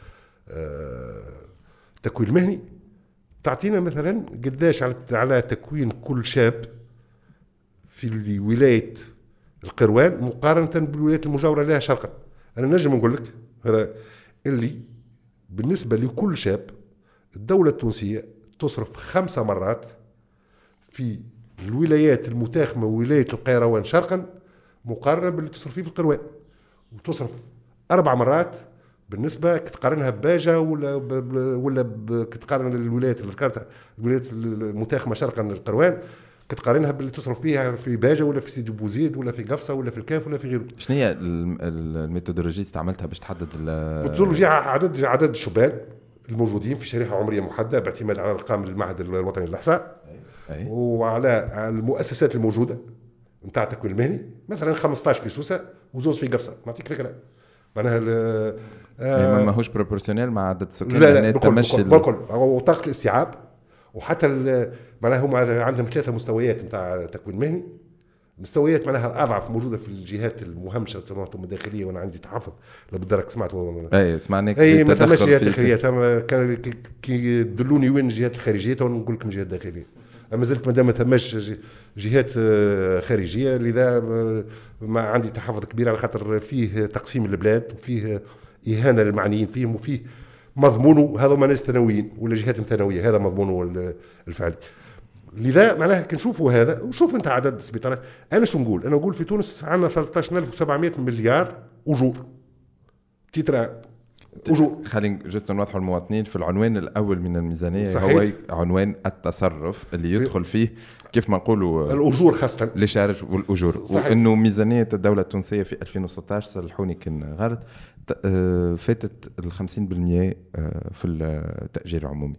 التكوين المهني تعطينا مثلا قداش على تكوين كل شاب في ولايه القروان مقارنه بالولايات المجاوره لها شرقا. انا نجم نقول لك هذا اللي بالنسبه لكل شاب الدوله التونسيه تصرف 5 مرات في الولايات المتاخمه ولايه القيروان شرقا مقارنه باللي تصرف فيه في القروان، وتصرف 4 مرات بالنسبه كتقارنها بباجه ولا كتقارن الولايات الولايات المتاخمه شرقا للقروان كتقارنها باللي تصرف فيها في باجه ولا في سيدي بوزيد ولا في قفصه ولا في الكاف ولا في غيره. شنو هي الميثودولوجيا استعملتها باش تحدد الميثودولوجيا؟ عدد الشبان الموجودين في شريحه عمريه محدده باعتماد على ارقام المعهد الوطني للاحصاء وعلى المؤسسات الموجوده نتاع التكوين المهني. مثلا 15 في سوسه وزوز في قفصه، نعطيك فكره معناها ماهوش بروبورسيونيل مع عدد السكان. لا بالكل وطاقه الاستيعاب. وحتى معناها هما عندهم 3 مستويات نتاع التكوين المهني. مستويات معناها الاضعف موجوده في الجهات المهمشه تسموهم الداخليه، وانا عندي تحفظ بالدرك سمعتوا سمعناك ما ثماش جهات داخليه، كان كي دلوني وين الجهات الخارجيه نقول لكم جهات داخليه. ما زلت مادام ما ثماش جهات خارجيه، لذا ما عندي تحفظ كبير على خاطر فيه تقسيم البلاد وفيه اهانه للمعنيين فيهم وفيه مضمونه هذا ما ناس ثانويين ولا جهات ثانويه، هذا مضمونه الفعلي. لذا معناها كنشوفوا هذا وشوف انت عدد السبيطارات. انا شو نقول؟ انا نقول في تونس عندنا 13700 مليار اجور تيترا اجور. خلينا جست نوضحوا المواطنين في العنوان الاول من الميزانيه صحيح. هو عنوان التصرف اللي يدخل فيه كيف ما نقولوا الاجور خاصه للشارج والاجور. وانه ميزانيه الدوله التونسيه في 2016 صلحوني كن غلط فاتت ال 50% في التاجير العمومي.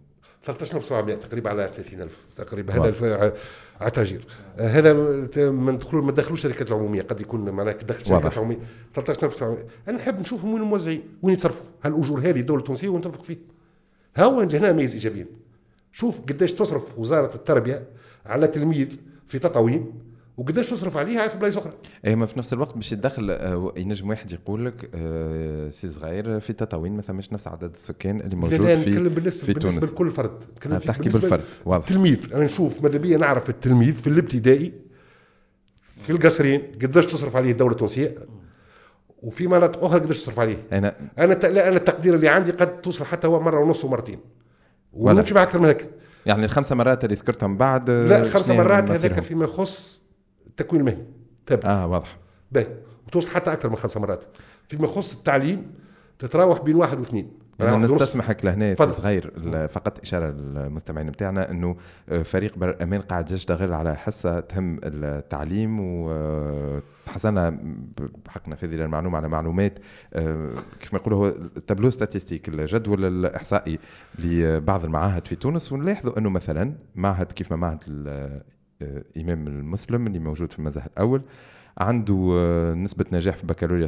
13700 تقريبا على 30000 تقريبا. هذا عتاجر. هذا ما دخلوش الشركات العموميه، قد يكون معناها دخل الشركات العموميه 13900. انا نحب نشوفهم وين الموزعين وين يتصرفوا. هالاجور هذه الدوله التونسيه ونتفق فيه. هو هنا ميز ايجابيين. شوف قداش تصرف وزاره التربيه على تلميذ في تطاوين وقداش تصرف عليها في بلايص اخرى. اي ما في نفس الوقت باش يدخل ينجم واحد يقول لك سي صغير في تطاوين ما ثماش نفس عدد السكان اللي موجود في تونس. بالنسبه لكل فرد تحكي بالفرد. واضح. التلميذ انا نشوف ماذا بيا نعرف التلميذ في الابتدائي في القصرين قداش تصرف عليه الدوله التونسيه وفي مناطق اخرى قداش تصرف عليه. انا التقدير اللي عندي قد توصل حتى هو مره ونص ومرتين ونمشي مع اكثر من هيك. يعني ال5 مرات اللي ذكرتهم بعد لا 5 مرات هذاك فيما يخص التكوين المهني ثابت. واضح. باهي وتوصل حتى اكثر من 5 مرات. فيما يخص التعليم تتراوح بين 1 و2. أنا نستسمحك لهنا صغير فقط إشارة للمستمعين بتاعنا أنه فريق بر أمان قاعد يشتغل على حصة تهم التعليم وحصلنا بحقنا في هذه المعلومة على معلومات كيف ما يقولوا هو التابلو ستاتيستيك الجدول الإحصائي لبعض المعاهد في تونس ونلاحظوا أنه مثلا معهد كيف ما معهد الإمام المسلم اللي موجود في المزح الأول عنده نسبة نجاح في البكالوريا 80%.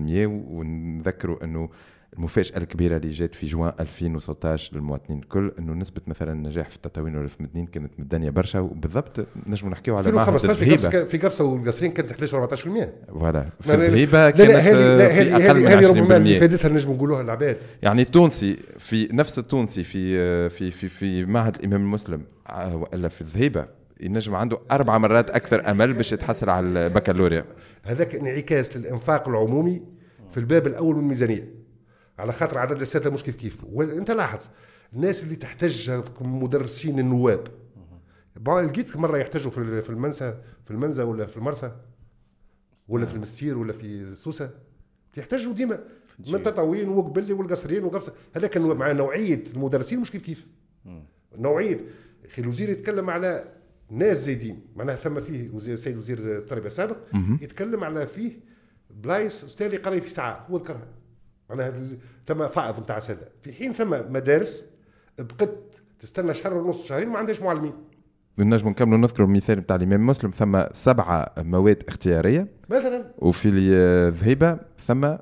ونذكروا أنه المفاجأة الكبيرة اللي جات في جوان 2016 للمواطنين الكل انه نسبة مثلا النجاح في التطاوين والمدنيين كانت مدنية برشا وبالضبط نجموا نحكيو على معهد الذهيبة في قفصة والقصرين كانت 11 و 14%. فوالا في الذهيبة كانت في أقل من 20%. فائدتها نجموا نقولوها للعباد. يعني التونسي في نفس التونسي في معهد الإمام المسلم ولا في الذهيبة ينجم عنده 4 مرات أكثر أمل باش يتحصل على البكالوريا. هذاك انعكاس للإنفاق العمومي في الباب الأول من الميزانية على خاطر عدد الأساتذة مش كيف وانت لاحظ الناس اللي تحتاج مدرسين النواب لقيت مرة يحتاجوا في المنزة ولا في المرسى ولا في المستير ولا في سوسة يحتاجوا ديما من تطاوين وقبلي والقصرين وقفصة. هذا كان مع نوعية المدرسين مش كيف نوعية. اخي الوزير يتكلم على ناس زايدين معناها ثم فيه السيد وزير التربية السابق يتكلم على فيه بلايص استاذي قري في ساعة هو ذكرها معناها ثم فائض نتاع سادة في حين ثم مدارس بقت تستنى شهر ونص شهرين ما عندهاش معلمين. نجم نكملوا نذكر المثال بتاع الإمام مسلم ثم 7 مواد اختيارية مثلا وفي الذهيبة ثم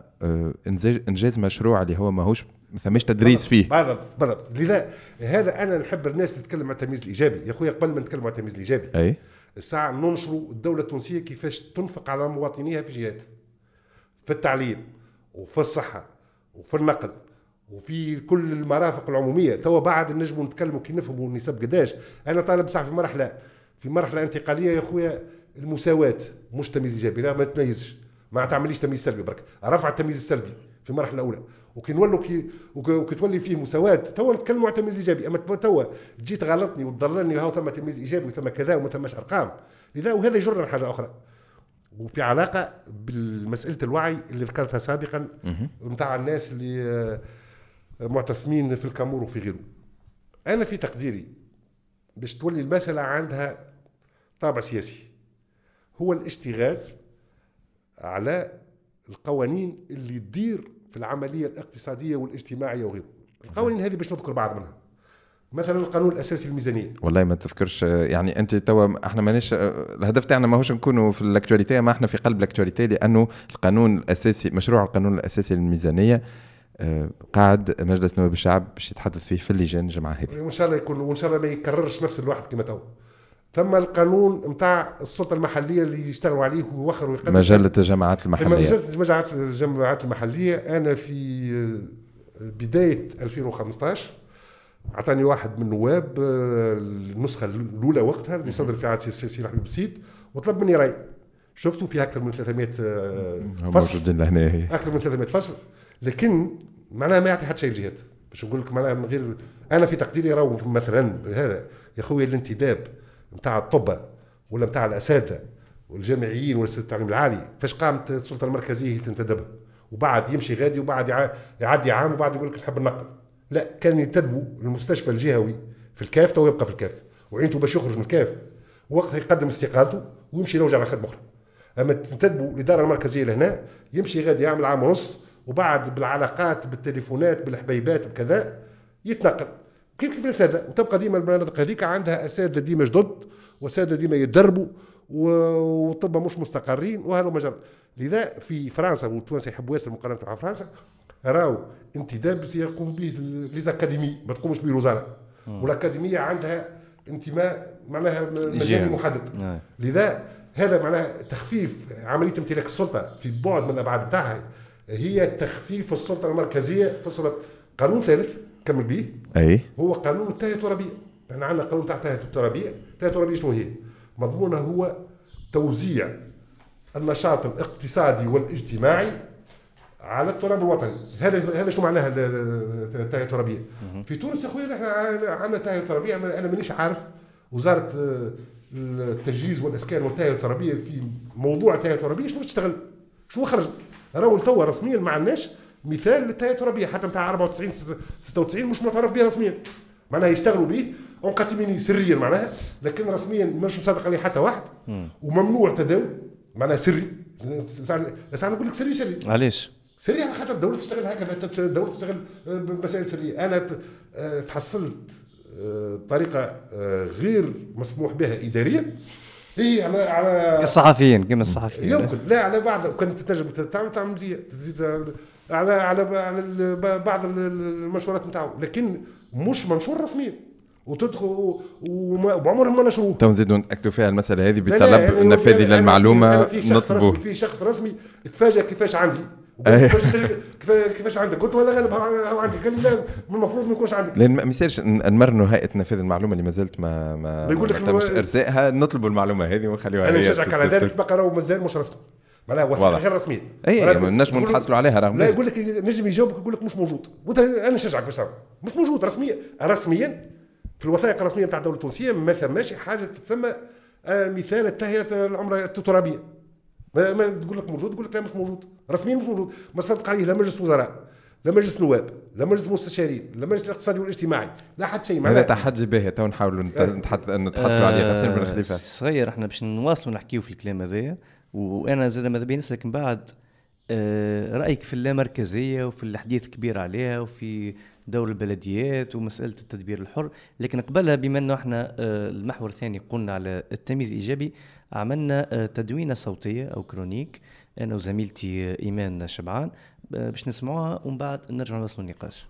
إنجاز مشروع اللي هو ماهوش ما ثماش تدريس فيه. بالضبط. لذا هذا أنا نحب الناس تتكلم عن التمييز الإيجابي يا أخويا. قبل ما نتكلم عن التمييز الإيجابي أي الساعة ننشروا الدولة التونسية كيفاش تنفق على مواطنيها في جهات في التعليم وفي الصحة وفي النقل وفي كل المرافق العمومية. توا بعد نجموا نتكلموا كي نفهموا النسب قداش. أنا طالب صح في مرحلة انتقالية يا أخويا المساواة مش تمييز إيجابي. لا ما تميزش ما تعمليش تمييز سلبي برك رفع التمييز السلبي في المرحلة الأولى وكي نولوا وكي تولي فيه مساواة توا نتكلموا عن تمييز إيجابي. أما توا جيت غلطني وتضللني هاو ثم تمييز إيجابي وثم كذا وما ثماش أرقام. لذا وهذا يجرنا حاجة أخرى وفي علاقة بالمسألة الوعي اللي ذكرتها سابقا متاع الناس اللي معتصمين في الكامور وفي غيره. أنا في تقديري باش تولي المسألة عندها طابع سياسي هو الاشتغال على القوانين اللي تدير في العملية الاقتصادية والاجتماعية وغيره. القوانين هذه باش نذكر بعض منها مثلا القانون الاساسي للميزانيه. والله ما تذكرش يعني انت توا احنا ماناش الهدف تاعنا ماهوش نكونوا في الاكtualité ما احنا في قلب الاكtualité لانه القانون الاساسي مشروع القانون الاساسي للميزانيه قاعد مجلس نواب الشعب باش يتحدث فيه في اللجان الجمعه هذه وان شاء الله يكون وان شاء الله ما يكررش نفس الواحد كما تو. ثم القانون نتاع السلطه المحليه اللي يشتغلوا عليه ويوخروا ويقدموا مجله الجماعات المحليه. مجله الجماعات المحليه انا في بدايه 2015 عطاني واحد من النواب النسخه الاولى وقتها اللي صدر في عهد السيسي احمد بسيط وطلب مني راي. شفتوا فيها اكثر من 300 فصل موجودين لهنا اكثر من 300 فصل لكن معناها ما يعطي حتى شيء الجهات باش نقول لك معناها من غير. انا في تقديري راهو مثلا هذا يا خويا الانتداب نتاع الطب ولا نتاع الاساتذه والجامعيين والسلطه التعليم العالي فاش قامت السلطه المركزيه تنتدبها وبعد يمشي غادي وبعد يعدي عام وبعد يقول لك نحب النقل. لا كان ينتدبوا المستشفى الجهوي في الكاف تو يبقى في الكاف وعينته باش يخرج من الكاف وقتها يقدم استقالته ويمشي يرجع على خدمه اخرى. اما تنتدبوا الاداره المركزيه لهنا يمشي غادي يعمل عام ونص وبعد بالعلاقات بالتليفونات بالحبيبات بكذا يتنقل. كيف الاساتذه، وتبقى ديما المناطق هذيك عندها اساتذه ديما جدد واساتذه ديما يتدربوا وطب مش مستقرين وهذا مجرد. لذا في فرنسا والتوانسه يحبوا ياسر المقارنه مع فرنسا، راهو انتداب يقوم به ليزاكاديمي، ما تقومش به الوزاره، والاكاديميه عندها انتماء معناها مجالي محدد. لذا هذا معناها تخفيف عمليه امتلاك السلطه في بعد من الابعاد بتاعها، هي تخفيف السلطه المركزيه في صوره قانون ثالث كمل به. اي هو قانون التهيئه الترابيه. احنا عندنا قانون تاع التهيئه الترابيه، التهيئه الترابيه شنو هي؟ مضمونها هو توزيع النشاط الاقتصادي والاجتماعي على التراب الوطني. هذا شنو معناها التهيئه الترابيه؟ في تونس يا خويا احنا عندنا التهيئه الترابيه، انا مانيش عارف وزاره التجهيز والاسكان والتهيئه الترابيه في موضوع التهيئه الترابيه شنو تشتغل؟ شنو خرجت؟ راهو توا رسميا ما عندناش مثال للتهيئه الترابيه حتى نتاع 94 96 مش معترف به رسميا. معناها يشتغلوا به اون كاتيميني سريا معناها، لكن رسميا مش مصدق عليه حتى واحد، وممنوع تداول معناها سري. بس انا نقول لك سري علاش؟ سري على خاطر الدوله تشتغل هكذا، الدوله تشتغل بمسائل سريه. انا تحصلت طريقه غير مسموح بها اداريا، هي على الصحفيين كما الصحفيين يمكن لا على بعض، وكانت تنجم تعمل مزيه تزيد على بعض المنشورات نتاعو، لكن مش منشور رسمي وتدخل وعمرهم ما نشروه. تو نزيدوا ناكدوا فيها المساله هذه بطلب النفاذي للمعلومه نطلبوا. في شخص رسمي تفاجأ كيفاش عندي كيفاش عندك؟ قلت والله غالب عندي، قال لي لا المفروض ما يكونش عندك، لان ما يصيرش نمرنوا هيئه نفاذ المعلومه اللي ما زلت ما تمش ارسائها، نطلبوا المعلومه هذه ونخليوها. انا نشجعك على ذلك، بقى راهو مازال مش رسمي معناها وثيقه غير رسميه. اي نجموا نحصلوا عليها رغم لا يقول لك نجم يجاوبك يقول لك مش موجود، وانت انا نشجعك باش مش موجود رسميا في الوثائق الرسميه نتاع الدوله التونسيه ما ثماش حاجه تسمى مثال التهيئه العمره الترابيه. ما تقول لك موجود، تقول لك لا مش موجود رسميا، مش موجود. ما صدق عليه لا مجلس وزراء، لا مجلس نواب، لا مجلس مستشارين، لا مجلس الاقتصادي والاجتماعي، لا حد شيء. هذا تحدي باهي تو نحاولوا نتحصلوا عليه. غسيل بن خليفه صغير، احنا باش نواصلوا نحكيو في الكلام هذايا، وانا زاد ماذا بيا نسالك من بعد رايك في اللامركزيه وفي الحديث كبير عليها وفي دور البلديات ومساله التدبير الحر. لكن قبلها بما انه احنا المحور الثاني قلنا على التمييز الايجابي، عملنا تدوينه صوتيه او كرونيك انا وزميلتي ايمان شبعان باش نسمعوها ومن بعد نرجع نواصلوا النقاش.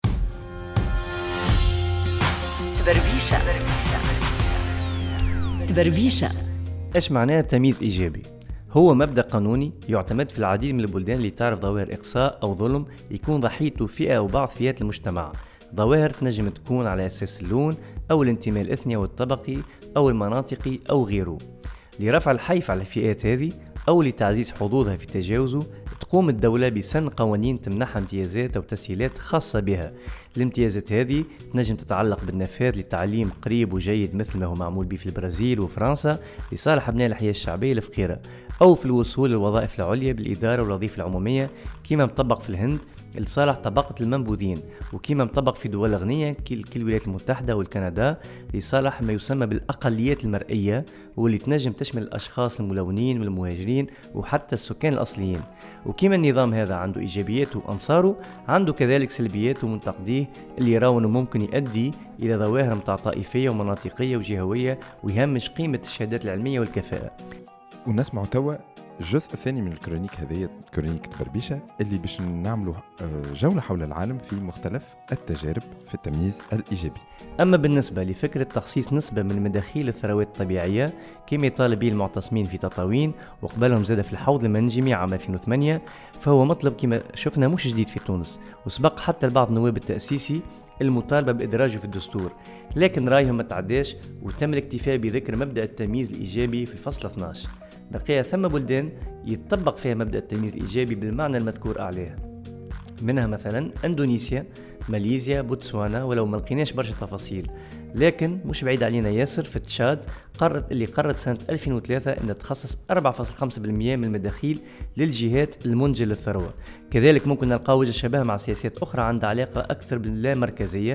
تبربيشه ايش معناه تمييز ايجابي؟ هو مبدأ قانوني يعتمد في العديد من البلدان اللي تعرف ظواهر إقصاء أو ظلم يكون ضحيته فئة أو بعض فئات المجتمع. ظواهر تنجم تكون على أساس اللون أو الانتماء الإثني أو الطبقي أو المناطقي أو غيره. لرفع الحيف على الفئات هذه أو لتعزيز حظوظها في تجاوزه، تقوم الدولة بسن قوانين تمنحها امتيازات أو تسهيلات خاصة بها. الامتيازات هذه تنجم تتعلق بالنفاذ لتعليم قريب وجيد مثل ما هو معمول به في البرازيل وفرنسا لصالح أبناء الحياة الشعبية الفقيرة، أو في الوصول للوظائف العليا بالإدارة والوظيفة العمومية كما مطبق في الهند لصالح طبقة المنبوذين، وكما مطبق في دول غنية كالولايات المتحدة والكندا لصالح ما يسمى بالأقليات المرئية، واللي تنجم تشمل الأشخاص الملونين والمهاجرين وحتى السكان الأصليين. وكما النظام هذا عنده إيجابياته وأنصاره، عنده كذلك سلبياته ومنتقديه اللي يراو أنه ممكن يؤدي إلى ظواهر متاع طائفية ومناطقية وجهوية ويهمش قيمة الشهادات العلمية والكفاءة. ونسمعوا توا الجزء الثاني من الكرونيك هذه، كرونيك تبربيشة، اللي باش نعملوا جولة حول العالم في مختلف التجارب في التمييز الإيجابي. أما بالنسبة لفكرة تخصيص نسبة من مداخيل الثروات الطبيعية كما يطالب به المعتصمين في تطاوين وقبلهم زاد في الحوض المنجمي عام 2008، فهو مطلب كما شفنا مش جديد في تونس، وسبق حتى البعض النواب التأسيسي المطالبة بإدراجه في الدستور، لكن رايهم ما تعداش وتم الاكتفاء بذكر مبدأ التمييز الإيجابي في الفصل 12. بقي ثم بلدان يتطبق فيها مبدأ التمييز الإيجابي بالمعنى المذكور أعلاه، منها مثلا أندونيسيا، ماليزيا، بوتسوانا، ولو ما لقيناش برشا تفاصيل. لكن مش بعيد علينا ياسر في تشاد قررت سنة 2003 أن تخصص 4.5% من المداخيل للجهات المنتجة للثروة. كذلك ممكن نلقى وجه شبه مع سياسات أخرى عندها علاقة أكثر باللامركزية،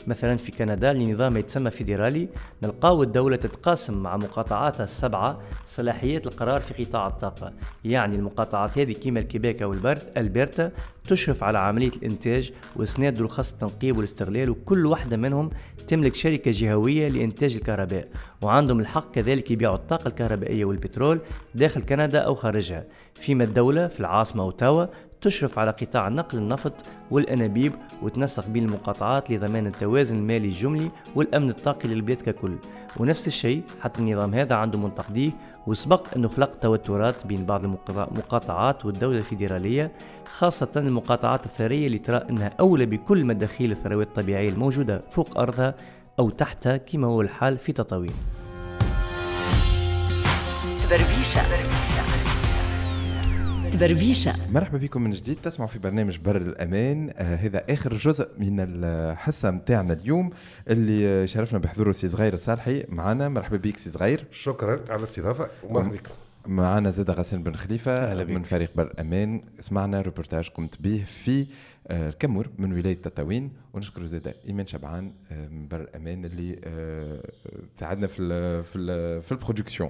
مثلا في كندا لنظام يتسمى فيدرالي نلقاو الدولة تتقاسم مع مقاطعاتها السبعة صلاحيات القرار في قطاع الطاقة. يعني المقاطعات هذه كيما الكيبيك أو البرتا تشرف على عملية الإنتاج وإسناد رخص التنقيب والاستغلال، وكل واحدة منهم تملك شركة جهوية لإنتاج الكهرباء، وعندهم الحق كذلك يبيعوا الطاقة الكهربائية والبترول داخل كندا أو خارجها. فيما الدولة في العاصمة أوتاوا تشرف على قطاع نقل النفط والأنابيب وتنسق بين المقاطعات لضمان التوازن المالي الجملي والأمن الطاقي للبلاد ككل. ونفس الشيء حتى النظام هذا عنده منتقديه، وسبق أنه خلق توترات بين بعض المقاطعات والدولة الفيدرالية، خاصة المقاطعات الثرية اللي ترى أنها أولى بكل مداخيل الثروات الطبيعية الموجودة فوق أرضها أو تحتها كما هو الحال في تطاوين. بربيشة. مرحبا بكم من جديد، تسمعوا في برنامج بر الأمان. هذا آخر جزء من الحصة متاعنا اليوم اللي شرفنا بحضور سي صغير الصالحي معنا. مرحبا بك سي صغير. شكرا على الاستضافة ومرحبا بكم. معنا زاد غسان بن خليفة من فريق بر الأمان. سمعنا روبورتاج قمت به في الكمور من ولاية تطاوين، ونشكر زاد إيمان شبعان من بر الأمان اللي ساعدنا في البرودكسيون.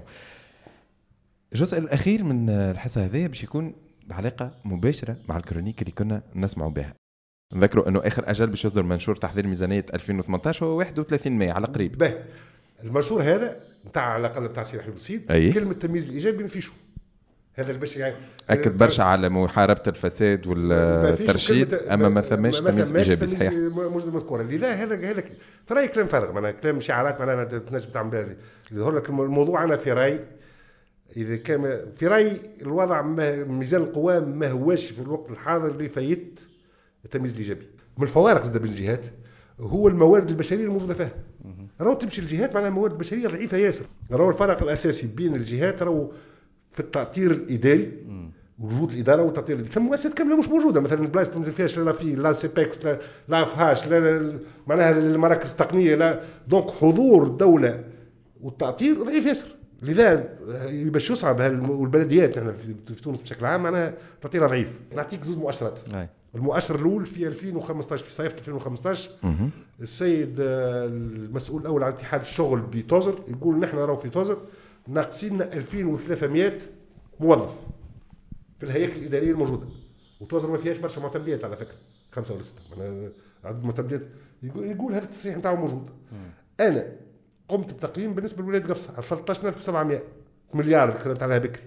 الجزء الأخير من الحصة هذه باش يكون بعلاقة مباشرة مع الكرونيك اللي كنا نسمعوا بها. نذكروا أنه آخر أجل باش يصدر منشور تحضير ميزانية 2018 هو 31 ماي على قريب. باهي المنشور هذا نتاع على الأقل نتاع سي رحيم السيد كلمة التمييز الإيجابي ما فيش. هذا اللي باش يعني أكد برشا على محاربة الفساد والترشيد، أما ما ثماش تمييز إيجابي صحيح. موجود مذكورة لذا هذا ترى كلام فارغ، معناها كلام شعارات، معناها تنجم تعمل يظهر لك الموضوع. أنا في رأي إذا كان في رأي الوضع ميزان القوى ما هواش في الوقت الحاضر اللي فايت التمييز الإيجابي. من الفوارق زاد بين الجهات هو الموارد البشرية الموجودة فيها. راهو تمشي الجهات معناها موارد بشرية ضعيفة ياسر. راهو الفرق الأساسي بين الجهات راهو في التأطير الإداري وجود الإدارة والتأطير الإداري. ثم مؤسسات كاملة مش موجودة، مثلا البلايص اللي ما فيهاش لا في لا سيبكس لا فهاش لا معناها المراكز التقنية لا، دونك حضور الدولة والتأطير ضعيف ياسر. لذا باش يصعب والبلديات نحن في تونس بشكل عام معناها تأطيرها ضعيف. نعطيك زوج مؤشرات. المؤشر الأول في 2015 في صيف 2015 السيد المسؤول الأول عن اتحاد الشغل بتوزر يقول نحن راهو في توزر ناقصين 2300 موظف في الهياكل الإدارية الموجودة، وتوزر ما فيهاش برشا معتمديات على فكرة 5 ولا 6 عدد معتمديات. يقول هذا التصريح نتاعو موجود. أنا قمت بتقييم بالنسبة لولاية قفصة على 13700 مليار اللي تكلمت عليها بكري.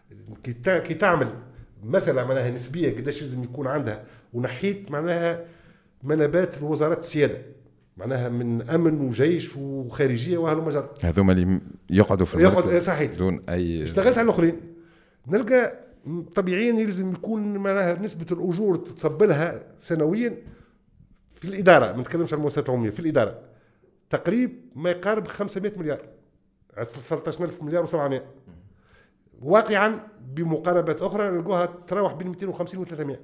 كي تعمل مسألة معناها نسبية قداش لازم يكون عندها، ونحيت معناها منابات الوزارات السيادة معناها من أمن وجيش وخارجية وهالمجال، هذوما اللي يقعدوا في المركز صحيح بدون أي. اشتغلت على الآخرين نلقى طبيعيا يلزم يكون معناها نسبة الأجور تتصب لها سنويا في الإدارة، ما نتكلمش عن المؤسسات العمومية، في الإدارة تقريب ما يقارب 500 مليار 13000 مليار و700. واقعا بمقاربات أخرى نلقوها تراوح بين 250 و 300.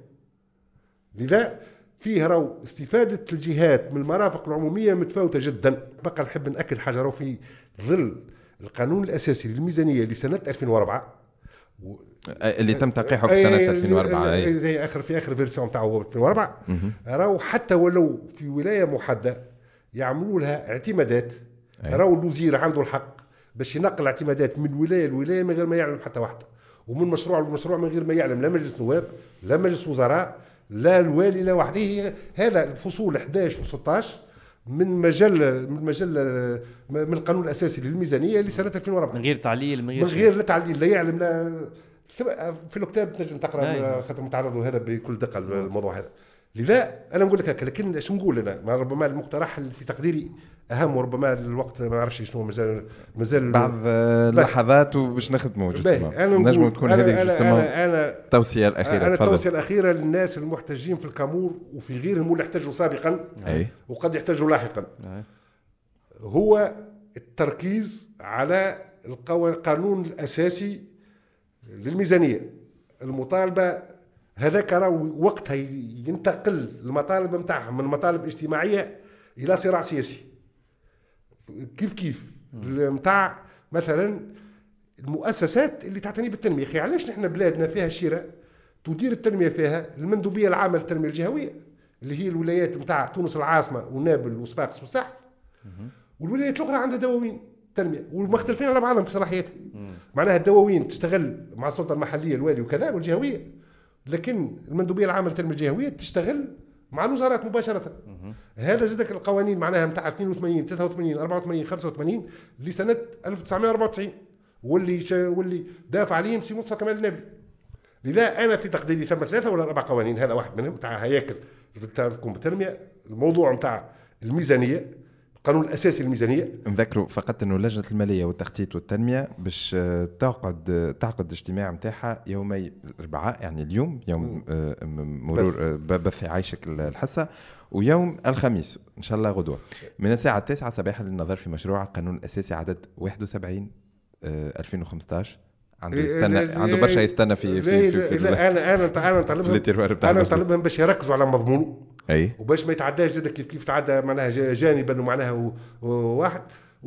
لذا فيه راهو استفادة الجهات من المرافق العمومية متفاوتة جدا. بقى نحب نأكد حاجة، راهو في ظل القانون الأساسي للميزانية لسنة 2004 اللي تم تلقيحه في سنة 2004 زي في آخر فيرسيون تاعو 2004 راهو حتى ولو في ولاية محددة يعملوا لها اعتمادات. راهو الوزير عنده الحق باش ينقل اعتمادات من ولاية لولاية من غير ما يعلم حتى واحدة، ومن مشروع لمشروع من غير ما يعلم لا مجلس نواب لا مجلس وزراء لا الوالي لا وحده. هذا الفصول 11 و 16 من مجلة من القانون الأساسي للميزانية لسنة 2004 من غير تعليل من غير لا تعليل لا يعلم لا في الكتاب تنجم تقرا خاطر متعرض هذا بكل دقة الموضوع هذا. لذا انا نقول لك هكا، لكن شو نقول انا ربما المقترح في تقديري اهم، وربما الوقت ما نعرفش شنو مازال بعض اللحظات وباش نخدموا نجم تكون هذه أنا التوصيه الاخيره. انا التوصيه الاخيره للناس المحتجين في الكامور وفي غيرهم اللي احتجوا سابقا وقد يحتاجوا لاحقا هو التركيز على القانون الاساسي للميزانيه. المطالبه هذاك راه وقتها ينتقل المطالب نتاعهم من مطالب اجتماعيه الى صراع سياسي. كيف نتاع مثلا المؤسسات اللي تعتني بالتنميه. اخي علاش نحن بلادنا فيها شراء تدير التنميه فيها المندوبيه العامه للتنميه الجهويه اللي هي الولايات نتاع تونس العاصمه ونابل وصفاقس والساحل، والولايات الاخرى عندها دواوين تنميه ومختلفين على بعضهم في صلاحياتها. معناها الدواوين تشتغل مع السلطه المحليه الوالي وكذا والجهويه، لكن المندوبيه العامه للتنميه الجهويه تشتغل مع الوزارات مباشره. هذا زادك القوانين معناها نتاع 82 83 84 85 لسنه 1994 واللي دافع عليهم سي مصطفى كمال النابلي. لذا انا في تقديري ثم 3 ولا 4 قوانين، هذا واحد منهم نتاع هياكل تقوم بالتنميه. الموضوع نتاع الميزانيه، القانون الاساسي للميزانيه. نذكروا فقط انه لجنه الماليه والتخطيط والتنميه باش تعقد اجتماع نتاعها يومي الاربعاء، يعني اليوم يوم مرور بث عيشك الحصه، ويوم الخميس ان شاء الله غدوه من الساعه 9 صباحا للنظر في مشروع القانون الاساسي عدد 71 2015. عنده يستنى، عنده برشا يستنى في انا نطلبهم باش يركزوا على مضمونه، اي، وباش ما يتعداش زاد كيف تعدى معناها جانبا ومعناها واحد،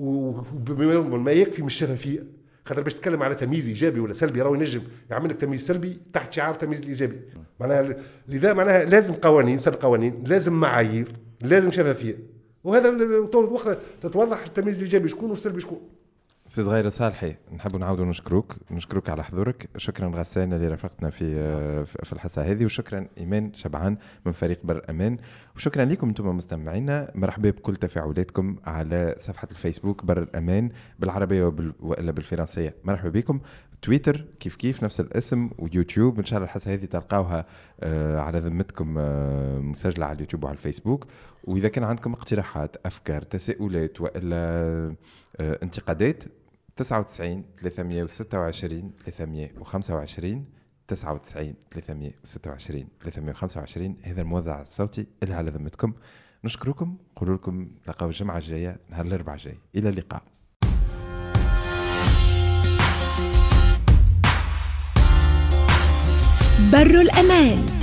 وما يكفي من الشفافيه. خاطر باش تتكلم على تمييز ايجابي ولا سلبي راهو ينجم يعمل لك تمييز سلبي تحت شعار التمييز الايجابي. معناها لذا معناها لازم قوانين، لازم معايير، لازم شفافيه، وهذا طول الوقت تتوضح التمييز الايجابي شكون والسلبي شكون. استاذ غير صالحي، نحب نعاودوا نشكروك على حضورك. شكرا غسان اللي رافقتنا في الحصه هذه، وشكرا ايمان شبعان من فريق بر امان، وشكرا لكم انتم مستمعينا. مرحبا بكل تفاعلاتكم على صفحه الفيسبوك بر الامان بالعربيه والا بالفرنسيه، مرحبا بكم. تويتر كيف نفس الاسم، ويوتيوب ان شاء الله الحصه هذه تلقاوها على ذمتكم مسجله على اليوتيوب وعلى الفيسبوك. واذا كان عندكم اقتراحات، افكار، تساؤلات والا انتقادات، 99 326 325 99 326 325 هذا الموزع الصوتي اللي على ذمتكم. نشكركم، نقول لكم نلقاو الجمعه الجايه نهار الاربعاء الجاي. الى اللقاء. بر الأمان.